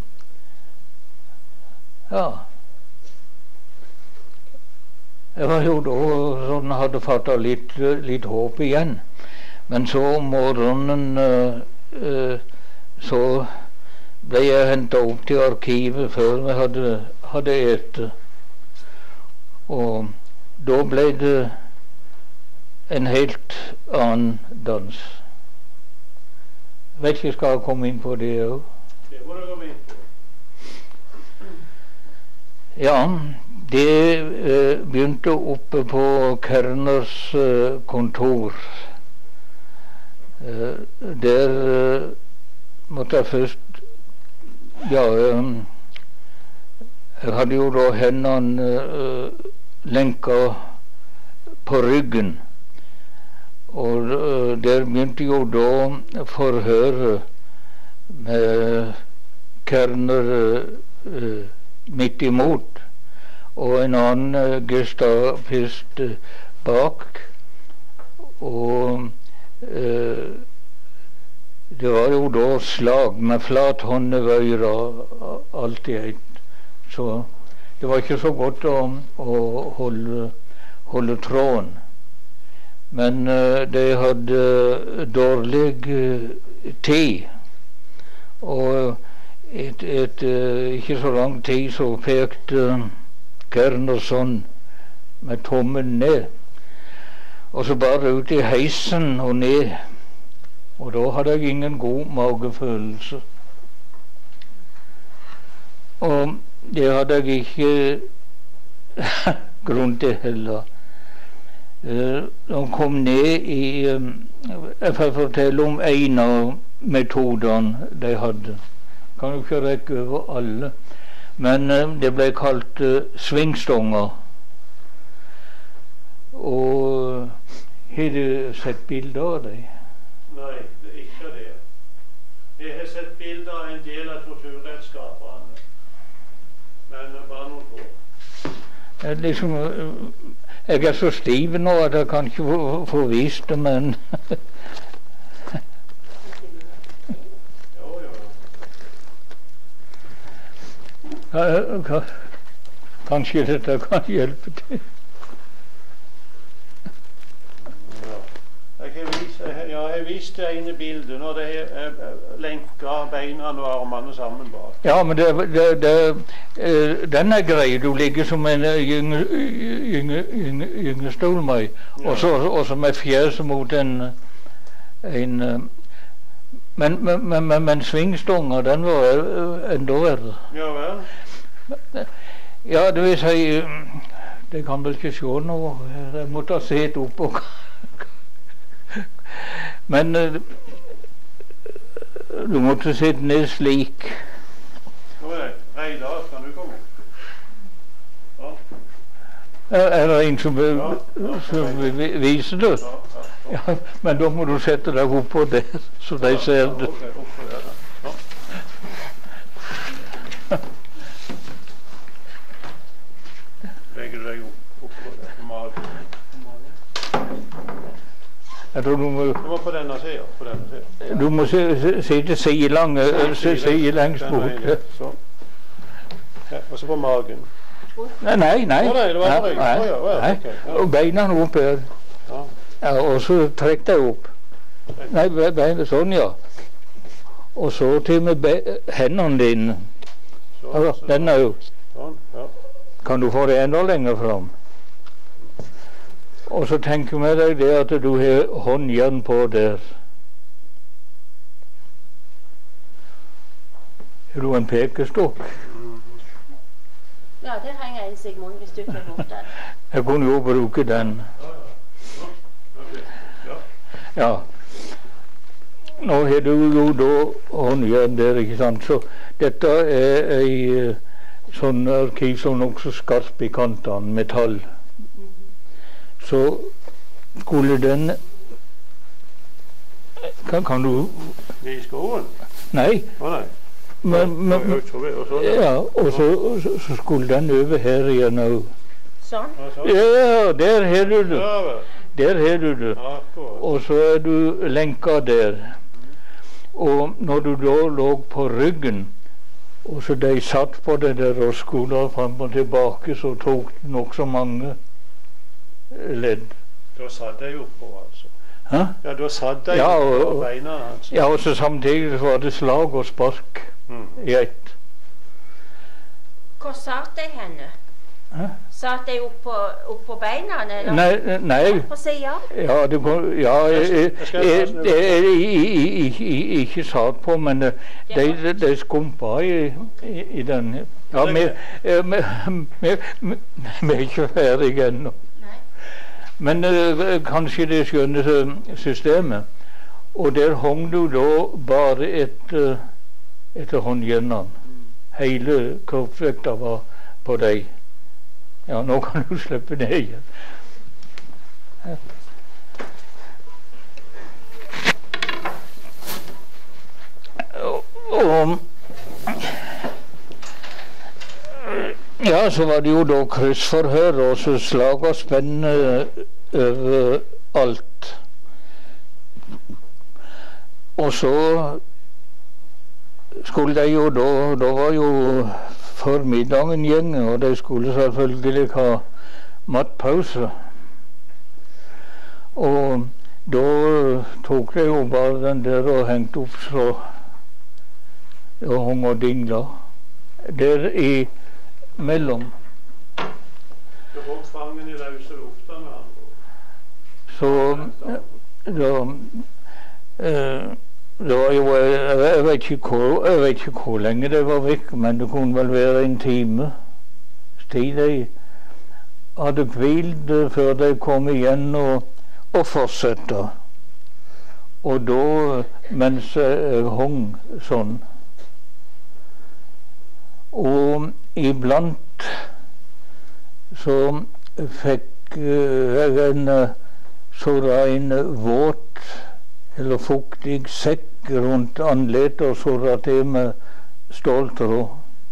ja, jeg var jo da sånn, hadde fattet litt, litt håp igjen. Men så om morgenen uh, uh, så ble jeg hentet opp til arkivet før vi hadde, hadde ete. Og da ble det en helt annen dans. Jeg vet ikke, skal jeg komme inn på det òg? Det må du komme inn på. Ja, det uh, begynte oppe på Kerners uh, kontor. Uh, der uh, måtte jeg først ja, um, jeg hadde jo da hendene uh, lenka på ryggen, og uh, der begynte jo da forhøret med Kerner uh, midt imot, og en annen uh, gestapist uh, bak, og Uh, det var jo da slag med flat hånd over øyra, alt i ett. Så det var ikke så godt å, å holde, holde tråden. Men uh, de hadde dårlig uh, tid. Og et, et, uh, ikke så lang tid så pekte uh, Kernersson med tommen ned. Og så bare ut i heisen og ned. Og da hadde jeg ingen god magefølelse. Og det hadde jeg ikke grunn til heller. De kom ned i Jeg får fortelle om en av metodene de hadde. Kan jo ikke rekke over alle. Men det ble kalt svingstonger. Og har du sett bilder av dem? Nei, det er ikke det. Jeg har sett bilder av en del av torturredskapene, men bare noen få. Jeg, liksom, jeg er så stiv nå at jeg kan ikke få, få vist det, men Jo, jo. ja, kanskje dette kan hjelpe til. Jeg har vist, jeg, ja, jeg jeg vist det ene bildet når det er lenka beina og armene sammen bak. Ja, men det, det, det, eh, den er grei. Du ligger som en gyngestol med, og så og så med fjeset mot en, en eh, men, men, men, men, men svingstånga, den var eh, enda verre. Ja vel? Ja, det vil si, det kan vel ikke se noe. Jeg måtte ha sett opp og men uh, du måtte sitte ned slik. Nå er det. Reidar, kan du komme? Ja. Er, er det en som, Ja, ja, som viser det? Ja, ja, Ja, men da må du sette deg oppå der, så de ser det. Ok, oppå der, da. Ja. Legger du deg opp, oppå der, på magen. Jeg tror du må, Du må på denne siden, på denne siden. du må se- se- sitte sidelang, eh, se- sidelengs Den bort. ene, sånn. Ja, og så på magen. Nei, nei, nei. Å, nei, det var på ryggen. Nei, Å, ja, å, ja, nei. ok, ja. Og beina opp her. Ja. Ja, og så trekk deg opp. Nei, be- beina sånn, ja. Og så til med be- hendene dine. Sånn, Ja, sånn, den er jo. sånn, ja. Kan du få det enda lenger fram? Og så tenker vi deg det at du har håndjern på der. Har du en pekestokk? Ja, der henger en Sigmund hvis du ikke er borte. Jeg kunne jo bruke den. Ja. Nå har du jo da håndjern der, ikke sant. Så dette er ei eh, sånn arkiv som er nokså skarp i kantene, metall. Så skulle den kan, kan du I skoen? Nei. Å nei. Men, men, Og- og- og- og sånn, ja. ja, og så, så, så skulle den over her igjen òg. Sånn. Ja, sånn. Ja, der har du det. Ja vel. Der har du det. Akkurat. Og så er du lenka der. Og når du da lå på ryggen, og så de satt på det der og skulle fram og tilbake, så tok det nokså mange ledd. Da satt jeg oppå, altså. Hæ? Ja, da satt jeg Ja, og- oppå beina hans. Ja, og så samtidig så var det slag og spark Mm. i ett. Hvor satt de henne? Hæ? Satt de oppå opp på beina, eller? Nei, nei. På sida? Ja, det kom, ja jeg, jeg, Jeg skal- jeg, jeg skal- jeg, jeg, jeg, ikke satt på, men eh, de, de, de skumpa i, i, i den. Ja, vi eh, vi- vi- vi- vi er ikke ferdige ennå. Nei. Men eh, kanskje det skjønne systemet. Og der hang du da bare etter, etter håndjernene. Hele kroppsvekta var på deg. Ja, nå kan du slippe ned igjen. Ja. Og, og ja, så var det jo da kryssforhør og så slag og spenn over alt. Og så skulle de jo da Da var jo formiddagen gjeng, og de skulle selvfølgelig ha matpause. Og da tok de jo bare den der og hengte opp så og hang og dingla. Der imellom. Du holdt fangen i løse lufta med andre ord. Så da eh, det var jo, jeg, jeg, vet ikke hvor, jeg vet ikke hvor lenge det var vekk, men det kunne vel være en time tid de hadde hvilt før de kom igjen og, og fortsette. Og da, mens jeg hang sånn. Og iblant så fikk jeg en så rein våt eller fuktig sekk rundt ansiktet og surra til med ståltråd.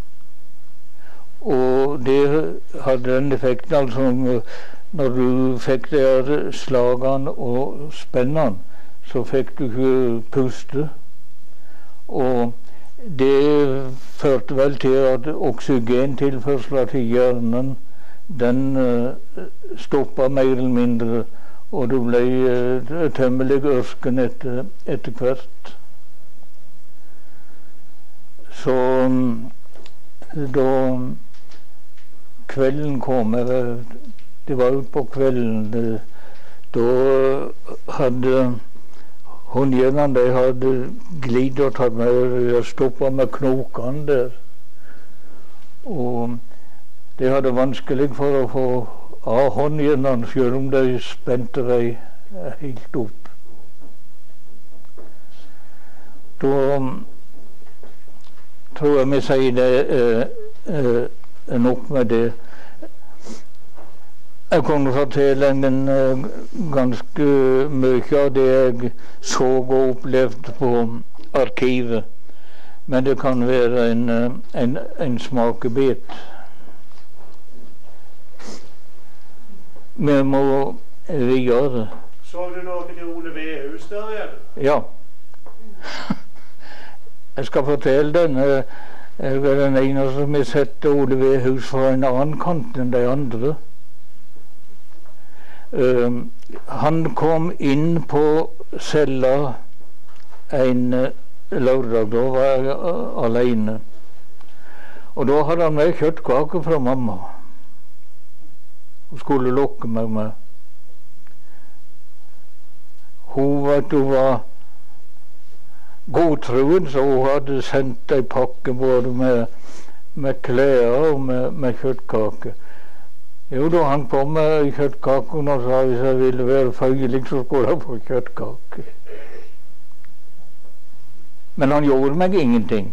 Og det hadde den effekten, altså når du fikk der slagene og spennene, så fikk du ikke puste. Og det førte vel til at oksygentilførselen til hjernen den uh, stoppa mer eller mindre og det ble uh, temmelig ørken etter, etter hvert. Så um, da kvelden kom, det var jo på kvelden, det, da hadde håndjernene de hadde glidd og tatt meg og stoppet med knokene der. Og de hadde vanskelig for å få av håndjernene, selv om de spente dem helt opp. Da tror jeg vi sier det er, er nok med det. Jeg kunne fortelle en uh, ganske mye av det jeg så og opplevde på arkivet, men det kan være en, en, en smakebit. Vi må videre. Så du noe til Ole V-hus der nede? Ja. Jeg skal fortelle den. Jeg er den eneste som har sett Ole V-hus fra en annen kant enn de andre. Uh, han kom inn på cella en uh, lørdag, da var jeg uh, alene. Og da hadde han med kjøttkake fra mamma. Hun skulle lokke meg med. Hun vet du var godtroen, så hun hadde sendt ei pakke både med, med klær og med, med kjøttkake. Jo, da han kom med kjøttkaken og sa hvis jeg ville være føyelig, så skulle jeg få kjøttkake. Men han gjorde meg ingenting.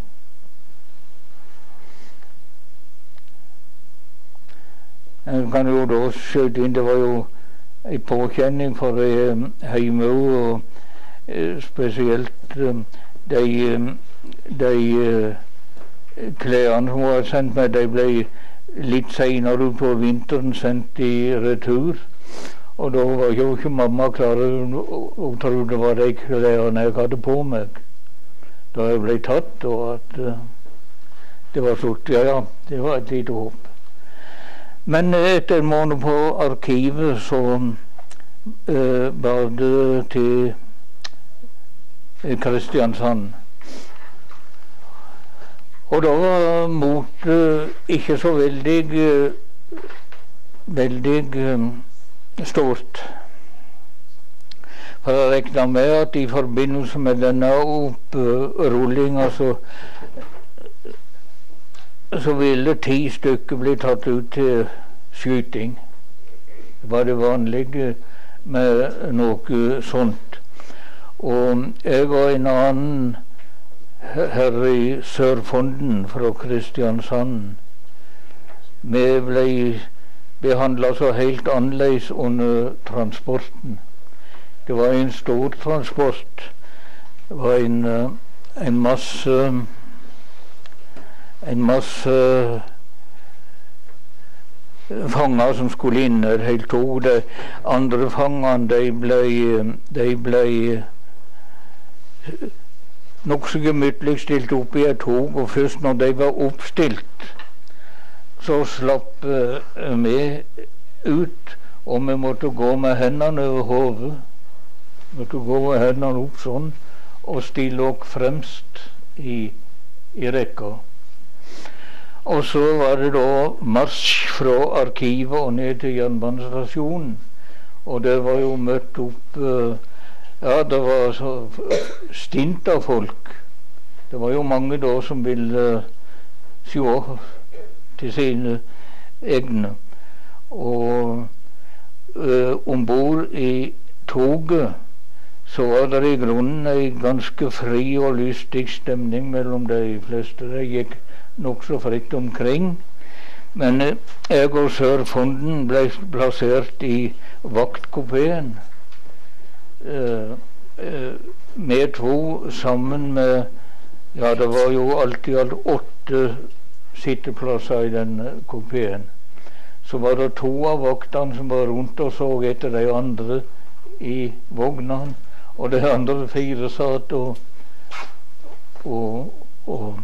Jeg kan jo da skjøte inn, det var jo en påkjenning for det hjemme, og eh, spesielt eh, de, de eh, klærne som var sendt med, de ble litt senere på vinteren sendt i retur, og da var jo ikke mamma klar, og trodde det var de klærne jeg hadde på meg da jeg ble tatt, og at uh, det var slutt. Ja, ja, det var et lite håp. Men etter en måned på arkivet så uh, var det til Kristiansand. Og da var motet ikke så veldig, veldig stort. For jeg regnet med at i forbindelse med denne opprullinga så, så ville ti stykker bli tatt ut til skyting. Det var det vanlige med noe sånt. Og jeg og en annen her i Sørfonden fra Kristiansand, vi ble behandlet så helt annerledes under transporten. Det var en stor transport. Det var en, en masse en masse fanger som skulle inn. Helt to. De andre fangene de ble, de ble nokså gemyttlig stilt opp i et tog, og først når de var oppstilt, så slapp vi ut, og vi måtte gå med hendene over hodet. Vi måtte gå med hendene opp sånn, og stille oss fremst i, i rekka. Og så var det da marsj fra arkivet og ned til jernbanestasjonen, og det var jo møtt opp ja, det var så stint av folk. Det var jo mange da som ville se til sine egne. Og øh, ombord i toget så var det i grunnen en ganske fri og lystig stemning mellom de fleste. De gikk nokså fritt omkring. Men øh, jeg og Sørfonden ble plassert i vaktkupeen. Uh, uh, med to sammen med, ja, det var jo alltid alt åtte sitteplasser i den uh, kupeen. Så var det to av vaktene som var rundt og så etter de andre i vognene, og de andre fire satt og og og,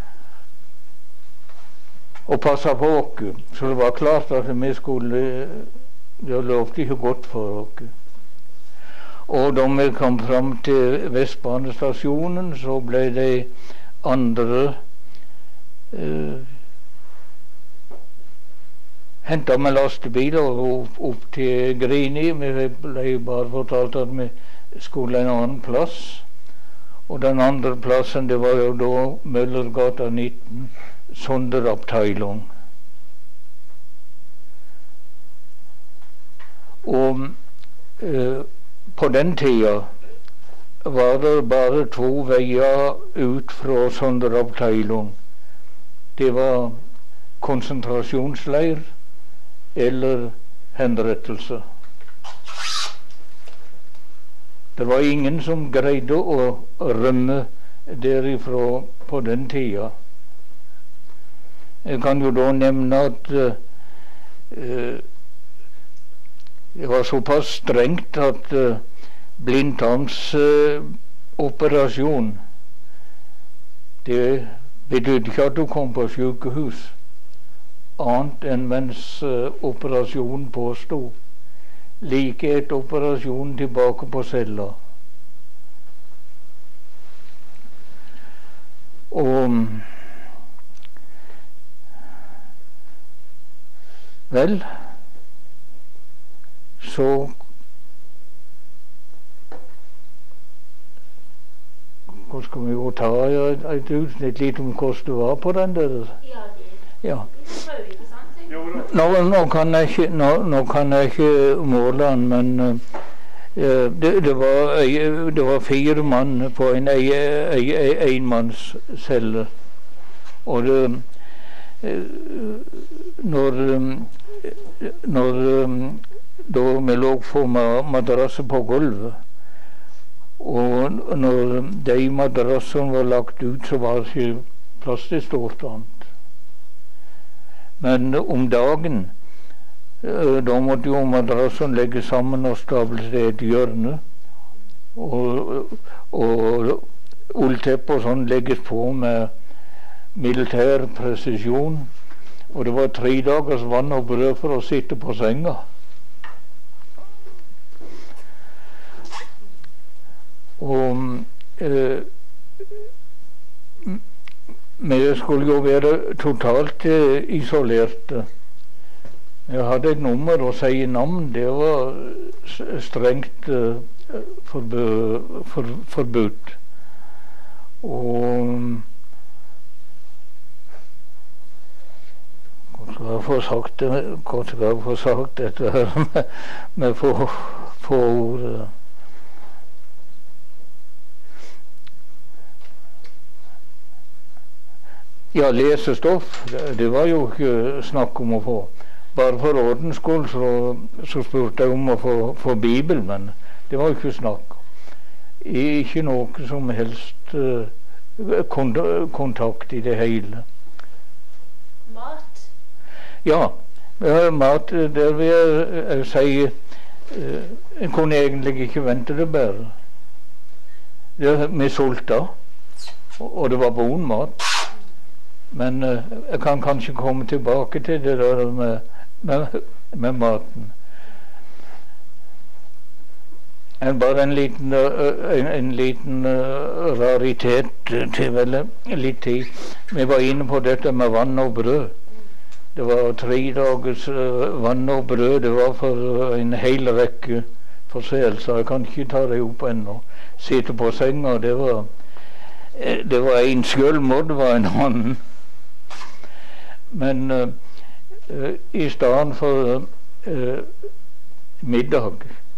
og passet på oss. Så det var klart at vi skulle, vi lovte ikke godt for oss. Og da vi kom fram til Vestbanestasjonen, så ble det andre eh, hentet med lastebiler opp, opp til Grini. Vi ble bare fortalt at vi skulle en annen plass. Og den andre plassen, det var jo da Møllergata nitten, Sonderabteilung. Og eh, på den tida var det bare to veier ut fra Sonderabteilung. Det var konsentrasjonsleir eller henrettelse. Det var ingen som greide å rømme derifra på den tida. Jeg kan jo da nevne at uh, det var såpass strengt at uh, blindtarmsoperasjon uh, det betydde ikke at du kom på sykehus, annet enn mens uh, operasjonen påstod. Like etter operasjonen tilbake på cella. Og vel, så hva skal vi jo ta et utsnitt litt om hvordan det var på den der? Ja, det ja. prøver, ikke sant? Nå, nå, kan jeg ikke, nå, nå kan jeg ikke måle den, men uh, det, det, var, det var fire mann på en enmannscelle. Og det, uh, når, um, når um, da vi lå på madrasser på gulvet, og når de madrassene var lagt ut, så var det ikke plass til stort annet. Men om dagen, da måtte jo madrassen legge sammen og stable til et hjørne. Og, og ullteppe og sånn legges på med militær presisjon. Og det var tre dagers vann og brød for å sitte på senga. Og eh, vi skulle jo være totalt eh, isolerte. Jeg hadde et nummer å si navn. Det var strengt eh, forbu, for, forbudt. Og hva skal jeg få sagt det, hva skal jeg få sagt dette her med, med få, få ord? Ja, lesestoff, det, det var jo ikke snakk om å få. Bare for ordens skyld så, så spurte jeg om å få, få Bibel, men det var jo ikke snakk. Ikke noe som helst uh, kont kontakt i det hele. Mat? Ja, ja mat, der vil jeg, jeg si uh, jeg kunne egentlig ikke vente det bedre. Det, vi sulta, og det var vond mat. Men uh, jeg kan kanskje komme tilbake til det der med, med, med maten. En, bare en liten, uh, en, en liten uh, raritet til vel litt tid. Vi var inne på dette med vann og brød. Det var tre dagers uh, vann og brød. Det var for uh, en hel rekke forseelser. Jeg kan ikke ta det opp ennå. Sitte på senga, det var uh, det var en selvmord, var en annen. Men uh, uh, i stedet for uh, middag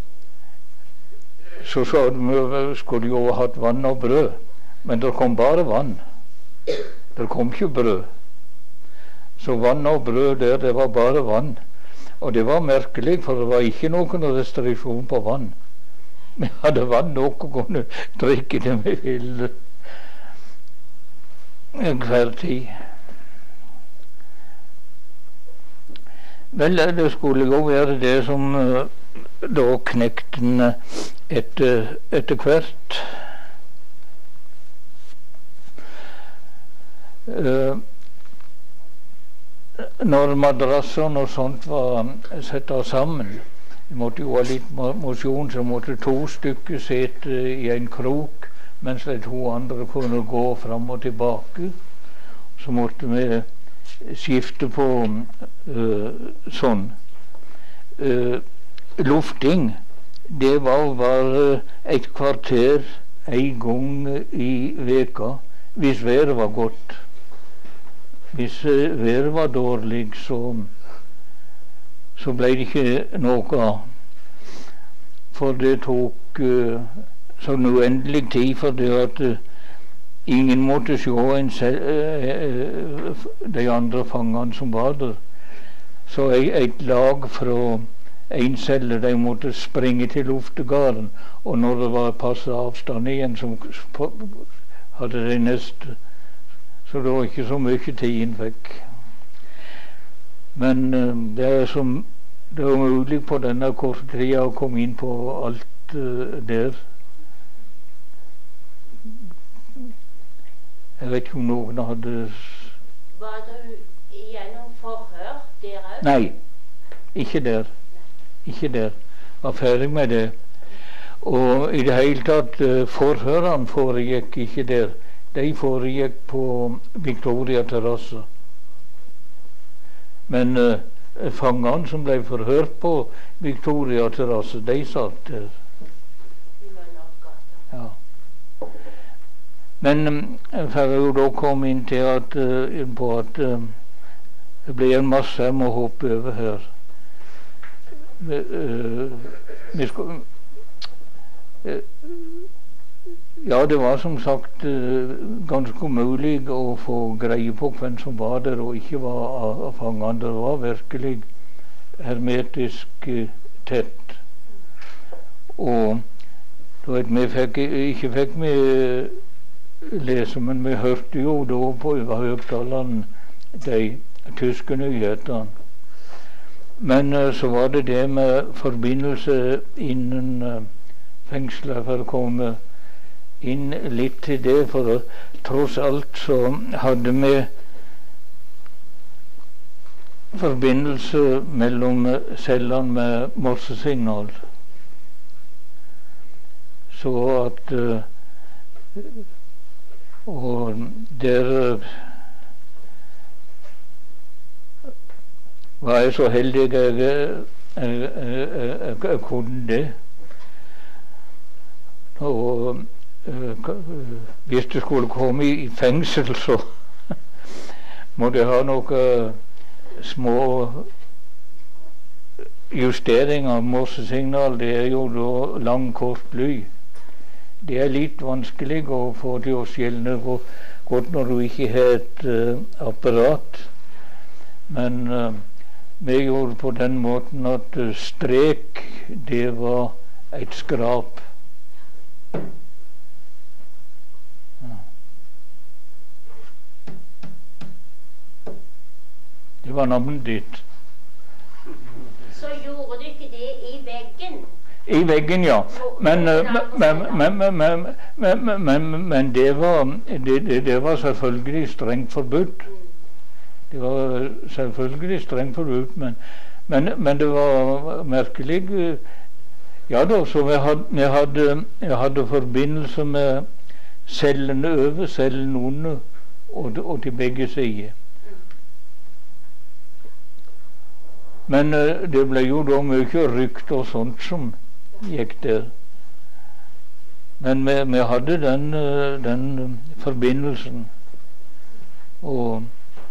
så sa de skulle jo ha hatt vann og brød, men det kom bare vann. Det kom ikke brød. Så vann og brød der, det var bare vann. Og det var merkelig, for det var ikke noen restriksjon på vann. Vi hadde vann nok å kunne drikke det vi ville hver tid. Vel, det skulle jo være det som uh, da knekte den etter, etter hvert. Uh, når madrassene og sånt var satt sammen, Vi måtte jo ha litt mosjon, så måtte to stykker sitte i en krok, mens de to andre kunne gå fram og tilbake. Så måtte vi skifte på uh, sånn. Uh, lufting, det var bare et kvarter en gang i veka, hvis været var godt. Hvis uh, været var dårlig, så, så ble det ikke noe av. For det tok uh, sånn uendelig tid, for det at uh, ingen måtte se en selv, uh, de andre fangene som var der. Så et, et lag fra en celle, de måtte springe til luftegarden, og når det var passe avstand igjen, så hadde de neste. Så det var ikke så mye tiden fikk. Men uh, det er som det var mulig på denne korte tida å komme inn på alt uh, der. Jeg vet ikke om noen hadde Var du gjennom forhør der òg? Nei, ikke der. Ikke der. Var ferdig med det. Og i det hele tatt, uh, forhørene foregikk ikke der. De foregikk på Victoria terrasse. Men uh, fangene som ble forhørt på Victoria terrasse, de satt der. Ja. Men um, for jeg da kom inn til at, uh, på at uh, det ble en masse jeg må hoppe over her. Uh, vi skulle, uh, ja, det var som sagt uh, ganske umulig å få greie på hvem som var der og ikke var av, av fangene. Det var virkelig hermetisk uh, tett. Og du vet, vi fikk, ikke fikk vi uh, lese, men vi hørte jo da på høyttaleren de tyske nyhetene. Men uh, så var det det med forbindelse innen uh, fengselet for å komme inn litt til det, for uh, tross alt så hadde vi forbindelse mellom uh, cellene med morsesignal. Så at uh, og der uh, var jeg så heldig at jeg, jeg, jeg, jeg, jeg kunne det. Og uh, hvis det skulle komme i, i fengsel, så måtte jeg ha noen små justeringer av morsesignal. Det er jo da lang, kort bly. Det er litt vanskelig å få til å skjelne godt når du ikke har et uh, apparat. Men uh, vi gjorde på den måten at uh, strek, det var et skrap. Ja. Det var navnet ditt. Så gjorde du ikke det i veggen? I veggen, ja. Men, men, men, men, men, men det, var, det, det, det var selvfølgelig strengt forbudt. Det var selvfølgelig strengt forbudt, men, men, men det var merkelig. Ja da, så vi hadde, vi hadde, jeg hadde forbindelse med cellene over, cellene under, og, og til begge sider. Men det ble jo da mye rykt og sånt som gikk der. Men vi, vi hadde den, den forbindelsen. Og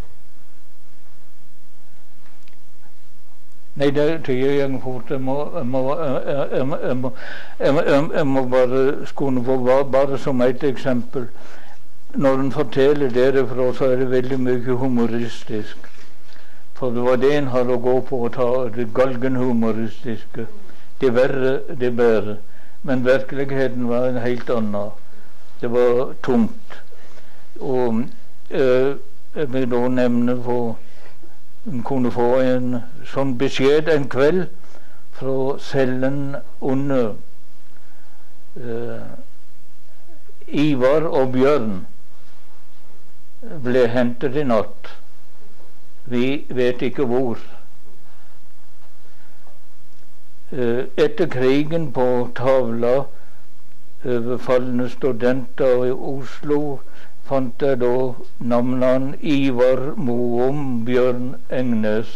Nei, det tida går fort. Jeg må, jeg må, jeg, jeg, jeg må, jeg, jeg må bare skåne på, bare som et eksempel. Når en forteller derifra, så er det veldig mye humoristisk. For det var det en hadde å gå på, å ta det galgenhumoristiske. Det verre, det bedre. Men virkeligheten var en helt annen. Det var tungt. Og øh, jeg vil da nevne på en kunne få en sånn beskjed en kveld fra cellen under uh, Ivar og Bjørn ble hentet i natt. Vi vet ikke hvor. eh, etter krigen på tavla over falne studenter i Oslo fant jeg da navnene Ivar Moum, Bjørn Engnes.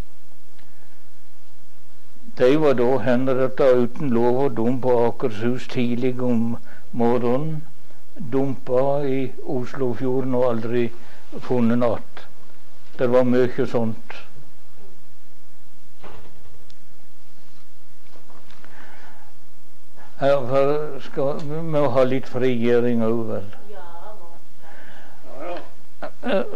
De var da henrettet uten lov og dom på Akershus tidlig om morgenen. Dumpa i Oslofjorden og aldri funnet natt. Det var mye sånt. Her skal vi må ha litt frigjøring òg, vel. Ja, ja. Eh,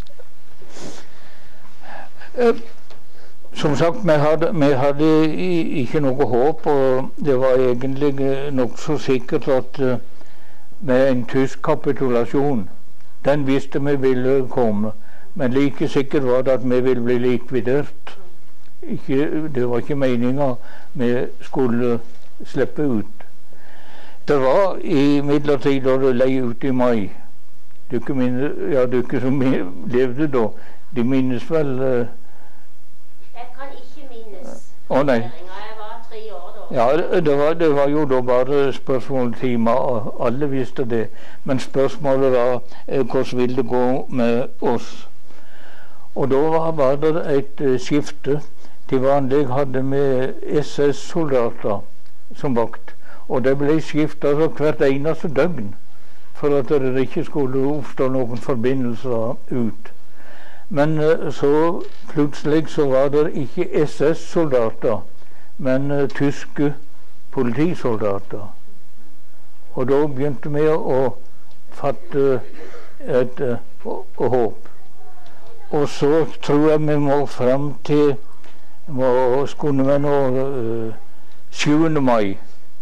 eh, Som sagt, vi hadde, vi hadde i- ikke noe håp, og det var egentlig nokså sikkert at eh, med en tysk kapitulasjon, den visste vi ville komme, men like sikkert var det at vi ville bli likvidert. Ikke, det var ikke meninga vi skulle slippe ut. Det var imidlertid da det lei ut i mai. Dere minnes, ja, dere som levde da, de minnes vel eh, Jeg kan ikke minnes. Å nei. Jeg var tre år da. Ja, det var, det var jo da bare spørsmål om timer, og alle visste det. Men spørsmålet var eh, hvordan ville det gå med oss. Og da var, var det et eh, skifte. Til vanlig hadde vi S S-soldater som vakt. Og det ble skifta hvert eneste døgn for at det ikke skulle oppstå noen forbindelser ut. Men eh, så plutselig så var det ikke S S-soldater, men uh, tyske politisoldater. Og da begynte vi å fatte et uh, håp. Og så tror jeg vi må fram til må, skulle vi nå uh, sjuende mai.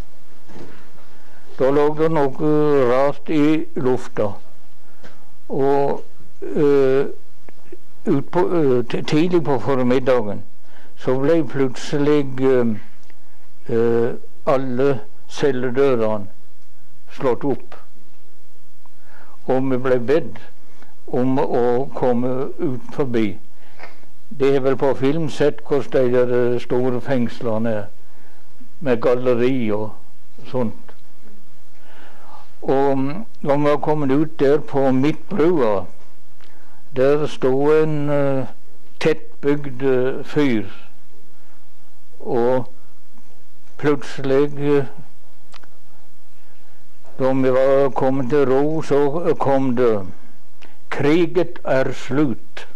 Da lå det noe rart i lufta. Og uh, ut på, uh, tidlig på formiddagen så ble plutselig uh, uh, alle celledørene slått opp. Og vi ble bedt om å komme ut forbi. Det er vel på film sett hvordan de der store fengslene er, med galleri og sånt. Og da vi var kommet ut der på Midtbrua, der stod en uh, tettbygd uh, fyr. Og plutselig, uh, da vi var kommet til ro, så uh, kom det: kriget er slutt.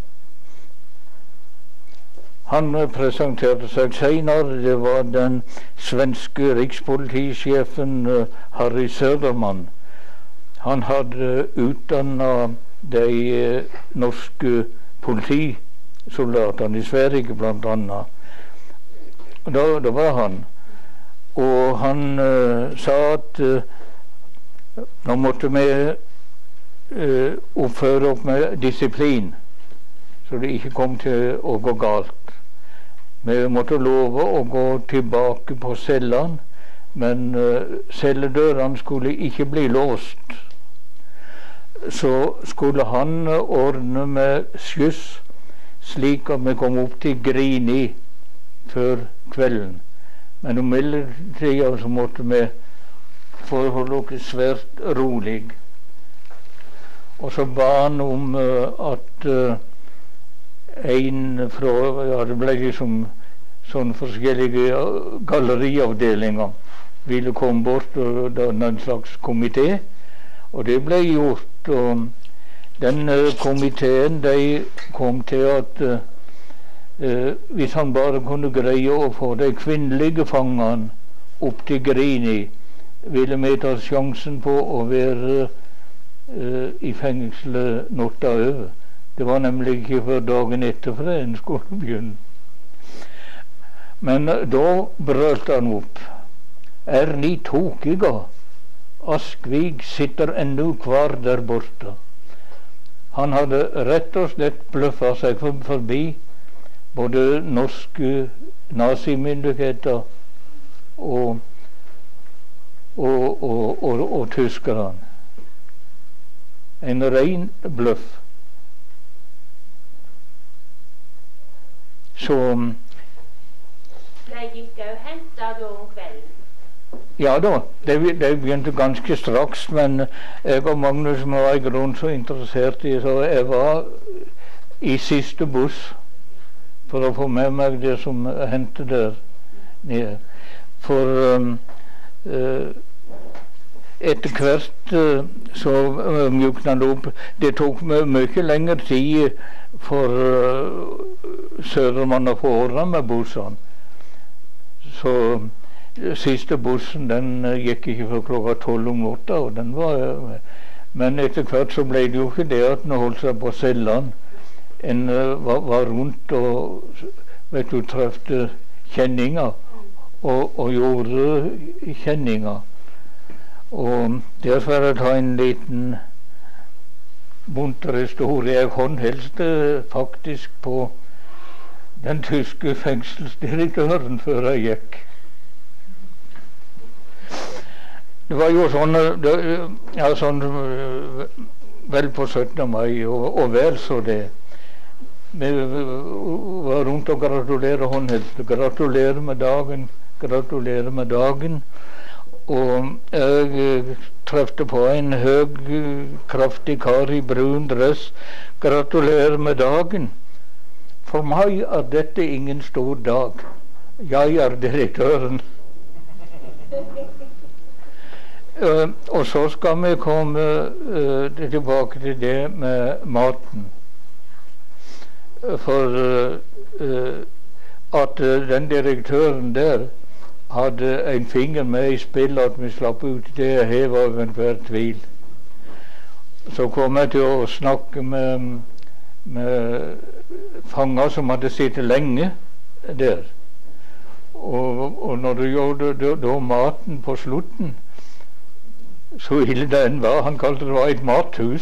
Han uh, presenterte seg senere. Det var den svenske rikspolitisjefen uh, Harry Söderman. Han hadde uh, utdanna de uh, norske politisoldatene i Sverige, blant annet. Da, da var han. Og han uh, sa at uh, nå måtte vi uh, oppføre opp med disiplin, så det ikke kom til å gå galt. Vi måtte love å gå tilbake på cellene, men uh, celledørene skulle ikke bli låst. Så skulle han uh, ordne med skyss, slik at vi kom opp til Grini før kvelden. Men om mellomtida så måtte vi forholde oss svært rolig. Og så ba han om uh, at uh, en fra ja, det ble liksom sånne forskjellige galleriavdelinger ville komme bort, og det var en slags komité, og det ble gjort. Og den uh, komiteen de kom til at uh, uh, hvis han bare kunne greie å få de kvinnelige fangene opp til Grini, ville vi ta sjansen på å være uh, i fengselet natta over. Det var nemlig ikke før dagen etter for en skulle begynne. Men uh, da brølte han opp: er ni tokige? Askvig sitter ennå kvar der borte. Han hadde rett og slett bløffa seg for, forbi både norske nazimyndigheter og, og, og, og, og tyskerne. En ren bløff. Så Nei, gikk og hentet da om kvelden? Ja da, det, det begynte ganske straks, men jeg og Magnus var i grunnen så interessert i, så jeg var i siste buss for å få med meg det som hendte der nede. For um, uh, etter hvert uh, så uh, mjukna det opp. Det tok mye lengre tid for uh, Söderman å få ordnet med bussene. Så siste bussen den uh, gikk ikke før klokka tolv om natta, og den var uh, men etter hvert så ble det jo ikke det at en holdt seg på cellene. En uh, var, var rundt og vet du, trefte kjenninger og, og gjorde kjenninger. Og derfor er det ta en liten munter historie. Jeg håndhelte faktisk på den tyske fengselsdirektøren før jeg gikk. Det var jo sånn, det, ja, sånn vel på syttende mai, og, og vel så det. Vi var rundt og gratulere håndhelte. Gratulerer med dagen, gratulerer med dagen. Og jeg trefte på en høy, kraftig kar i brun dress. Gratulerer med dagen. For meg er dette ingen stor dag. Jeg er direktøren. Uh, og så skal vi komme uh, tilbake til det med maten. For uh, uh, at uh, den direktøren der hadde en finger med i spill at vi slapp ut, det hever over enhver tvil. Så kom jeg til å snakke med, med fanger som hadde sittet lenge der. Og, og når du gjorde da, da maten på slutten, så ille den var. Han kalte det var et mathus.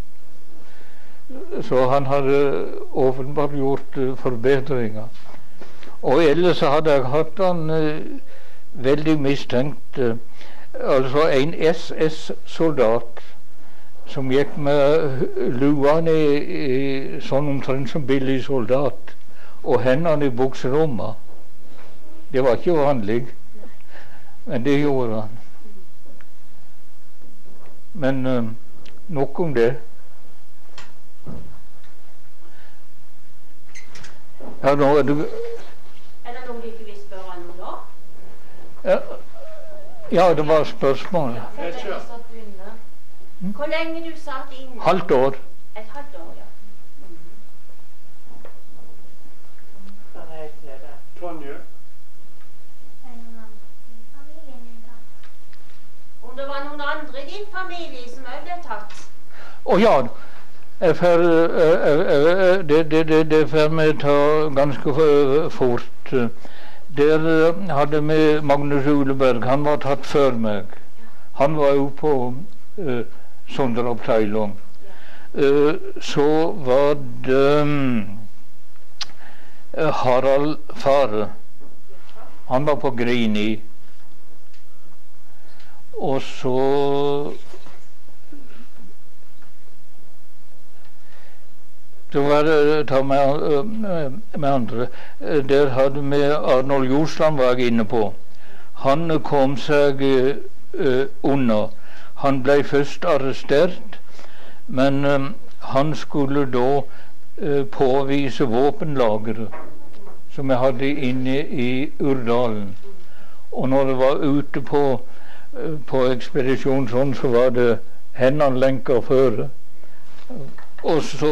Så han hadde åpenbart gjort uh, forbedringer. Og ellers hadde jeg hatt han uh, veldig mistenkt. Uh, altså en S S-soldat som gikk med luene i, i sånn omtrent som billig soldat, og hendene i bukserommet. Det var ikke vanlig, men det gjorde han. Men uh, nok om det. Ja, nå er det Er det noe du ikke vil spørre om da? Ja, ja, det var spørsmål. Mm. Hvor lenge du satt inne? Halvt år. Et halvt år, ja. Mm. Tonje? Om det var noen andre i din familie som også ble tatt? Å ja, jeg får, uh, uh, det, det, det, det får vi ta ganske fort. Der uh, hadde vi Magnus Uleberg. Han var tatt før meg. Han var jo på uh, Sonderabteilung. Uh, så var det um, Harald Fare. Han var på Grini. Og så så var det ta med, med andre. Der hadde vi Arnold Josland var jeg inne på. Han kom seg uh, unna. Han ble først arrestert, men um, han skulle da uh, påvise våpenlageret som jeg hadde inne i Urdalen. Og når det var ute på på ekspedisjon sånn, så var det hendene lenker føre. Og så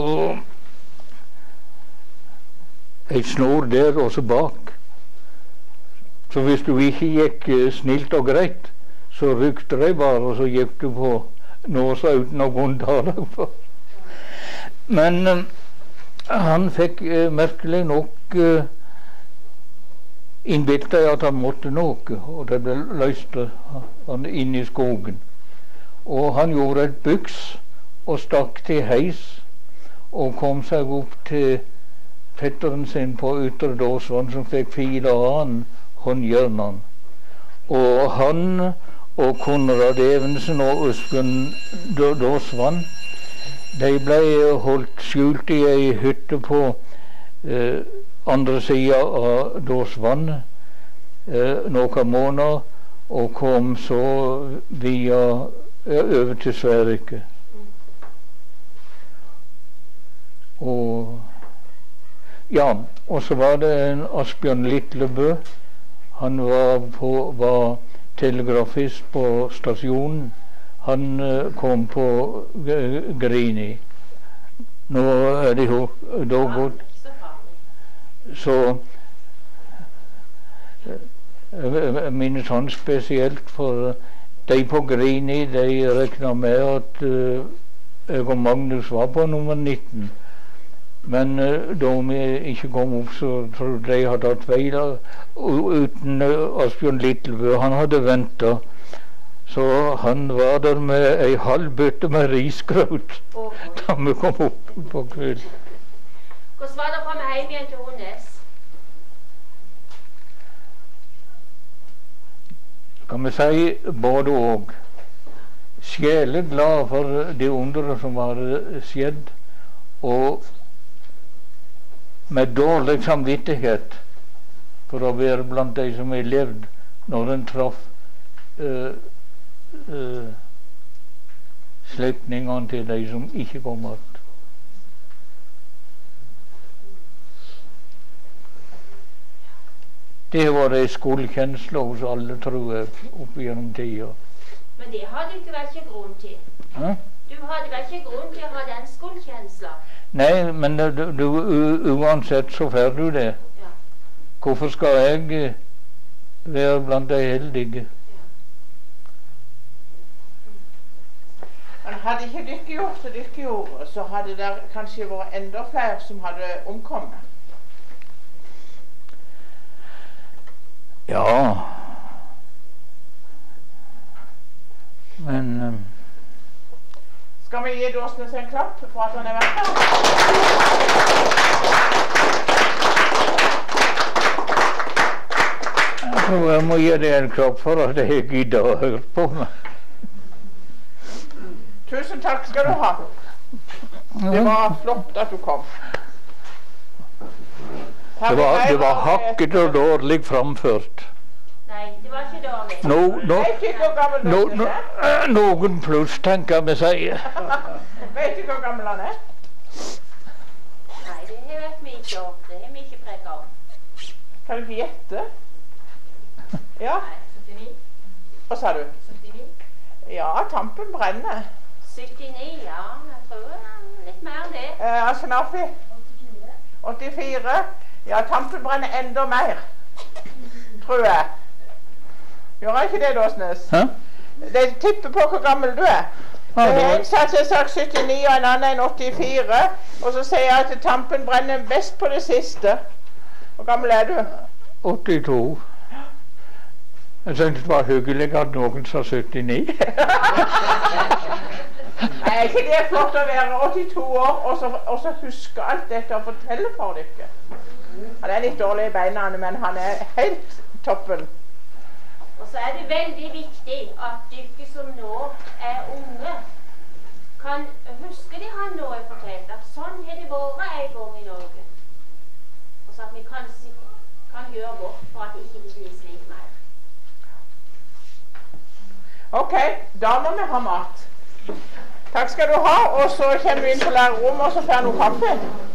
ei snor der og så bak. Så hvis du ikke gikk snilt og greit, så rykte de bare, og så gikk du på nåsa uten å kunne ta deg på. Men uh, han fikk uh, merkelig nok uh, innbilt deg at han måtte noe, og det ble løst han inn i skogen. Og han gjorde et byks og stakk til heis og kom seg opp til fetteren sin på Ytre Dåsvann, som fikk fire av han håndjernene. Og han og Konrad Evensen og Øspen Dåsvann, de ble holdt skjult i ei hytte på eh, andre sida av Dåsvannet. eh, noen måneder, og kom så via ja, over til Sverige. Og ja, og så var det en Asbjørn Litlebø. Han var, på, var telegrafist på stasjonen. Han uh, kom på uh, Grini. Nå er det jo da gått. Så uh, jeg minnes han spesielt, for de på Grini de regna med at uh, jeg og Magnus var på nummer nitten. Men uh, da vi ikke kom opp, så trodde de hadde hatt feil uten uh, Asbjørn Litlebø. Han hadde venta. Så han var der med ei halv bøtte med risgrøt oh, da vi kom opp på kveld. Hvordan var det å komme hjem igjen til Hornnes? Kan vi si både og. Sjeleglad for de undre som hadde skjedd, og med dårlig samvittighet for å være blant de som har levd når en traff uh, uh, slektningene til de som ikke kom igjen. Det var ei skuldkjensle hos alle, tror jeg, opp gjennom tida. Men det hadde du vel ikke grunn til? Hæ? Du hadde vel ikke grunn til å ha den skuldkjensla? Nei, men du, du, uansett så får du det. Ja. Hvorfor skal jeg være blant de heldige? Ja. Men hadde ikke dere gjort det dere gjorde, så hadde det kanskje vært enda flere som hadde omkommet. Ja. Men um, skal vi gi Dåsnes en klapp for at han er vært her? Jeg tror jeg må gi deg en klapp for at jeg gidder å høre på meg. Tusen takk skal du ha. Det var flott at du kom. Det var, det var hakket og dårlig framført. Nei, det var ikke dårlig. No, no, vet du hvor gammel no, Dåsnes no, er? noen pluss, tenker vi sier. Vet du hvor gammel han er? Nei, det vet vi ikke om. Det har vi ikke prekket om. Kan du gjette? Ja. Nei, syttini. Hva sa du? syttini. Ja, tampen brenner. syttini, ja. Jeg tror litt mer enn det. Eh, Ashenafi? åttifire. Ja, tampen brenner enda mer. Tror jeg. Gjør jeg ikke det, Dåsnes? Hæ? De tipper på hvor gammel du er. Ja, det var... En sa til sagt syttini og en annen en åttifire. Og så sier jeg at tampen brenner best på det siste. Hvor gammel er du? åttito. Jeg syntes det var hyggelig at noen sa syttini. Nei, er ikke det flott å være åttito år og så, og så huske alt dette og fortelle for dere? Han er litt dårlig i beina, men han er helt toppen. Og så er det veldig viktig at dere som nå er unge, kan huske det han nå har fortalt, at sånn har det vært en gang i Norge. Og så at vi kan, kan gjøre vårt for at det ikke blir slik mer. Ok, da må vi ha mat. Takk skal du ha, og så kommer vi inn på lærerrommet og så får jeg noe kaffe.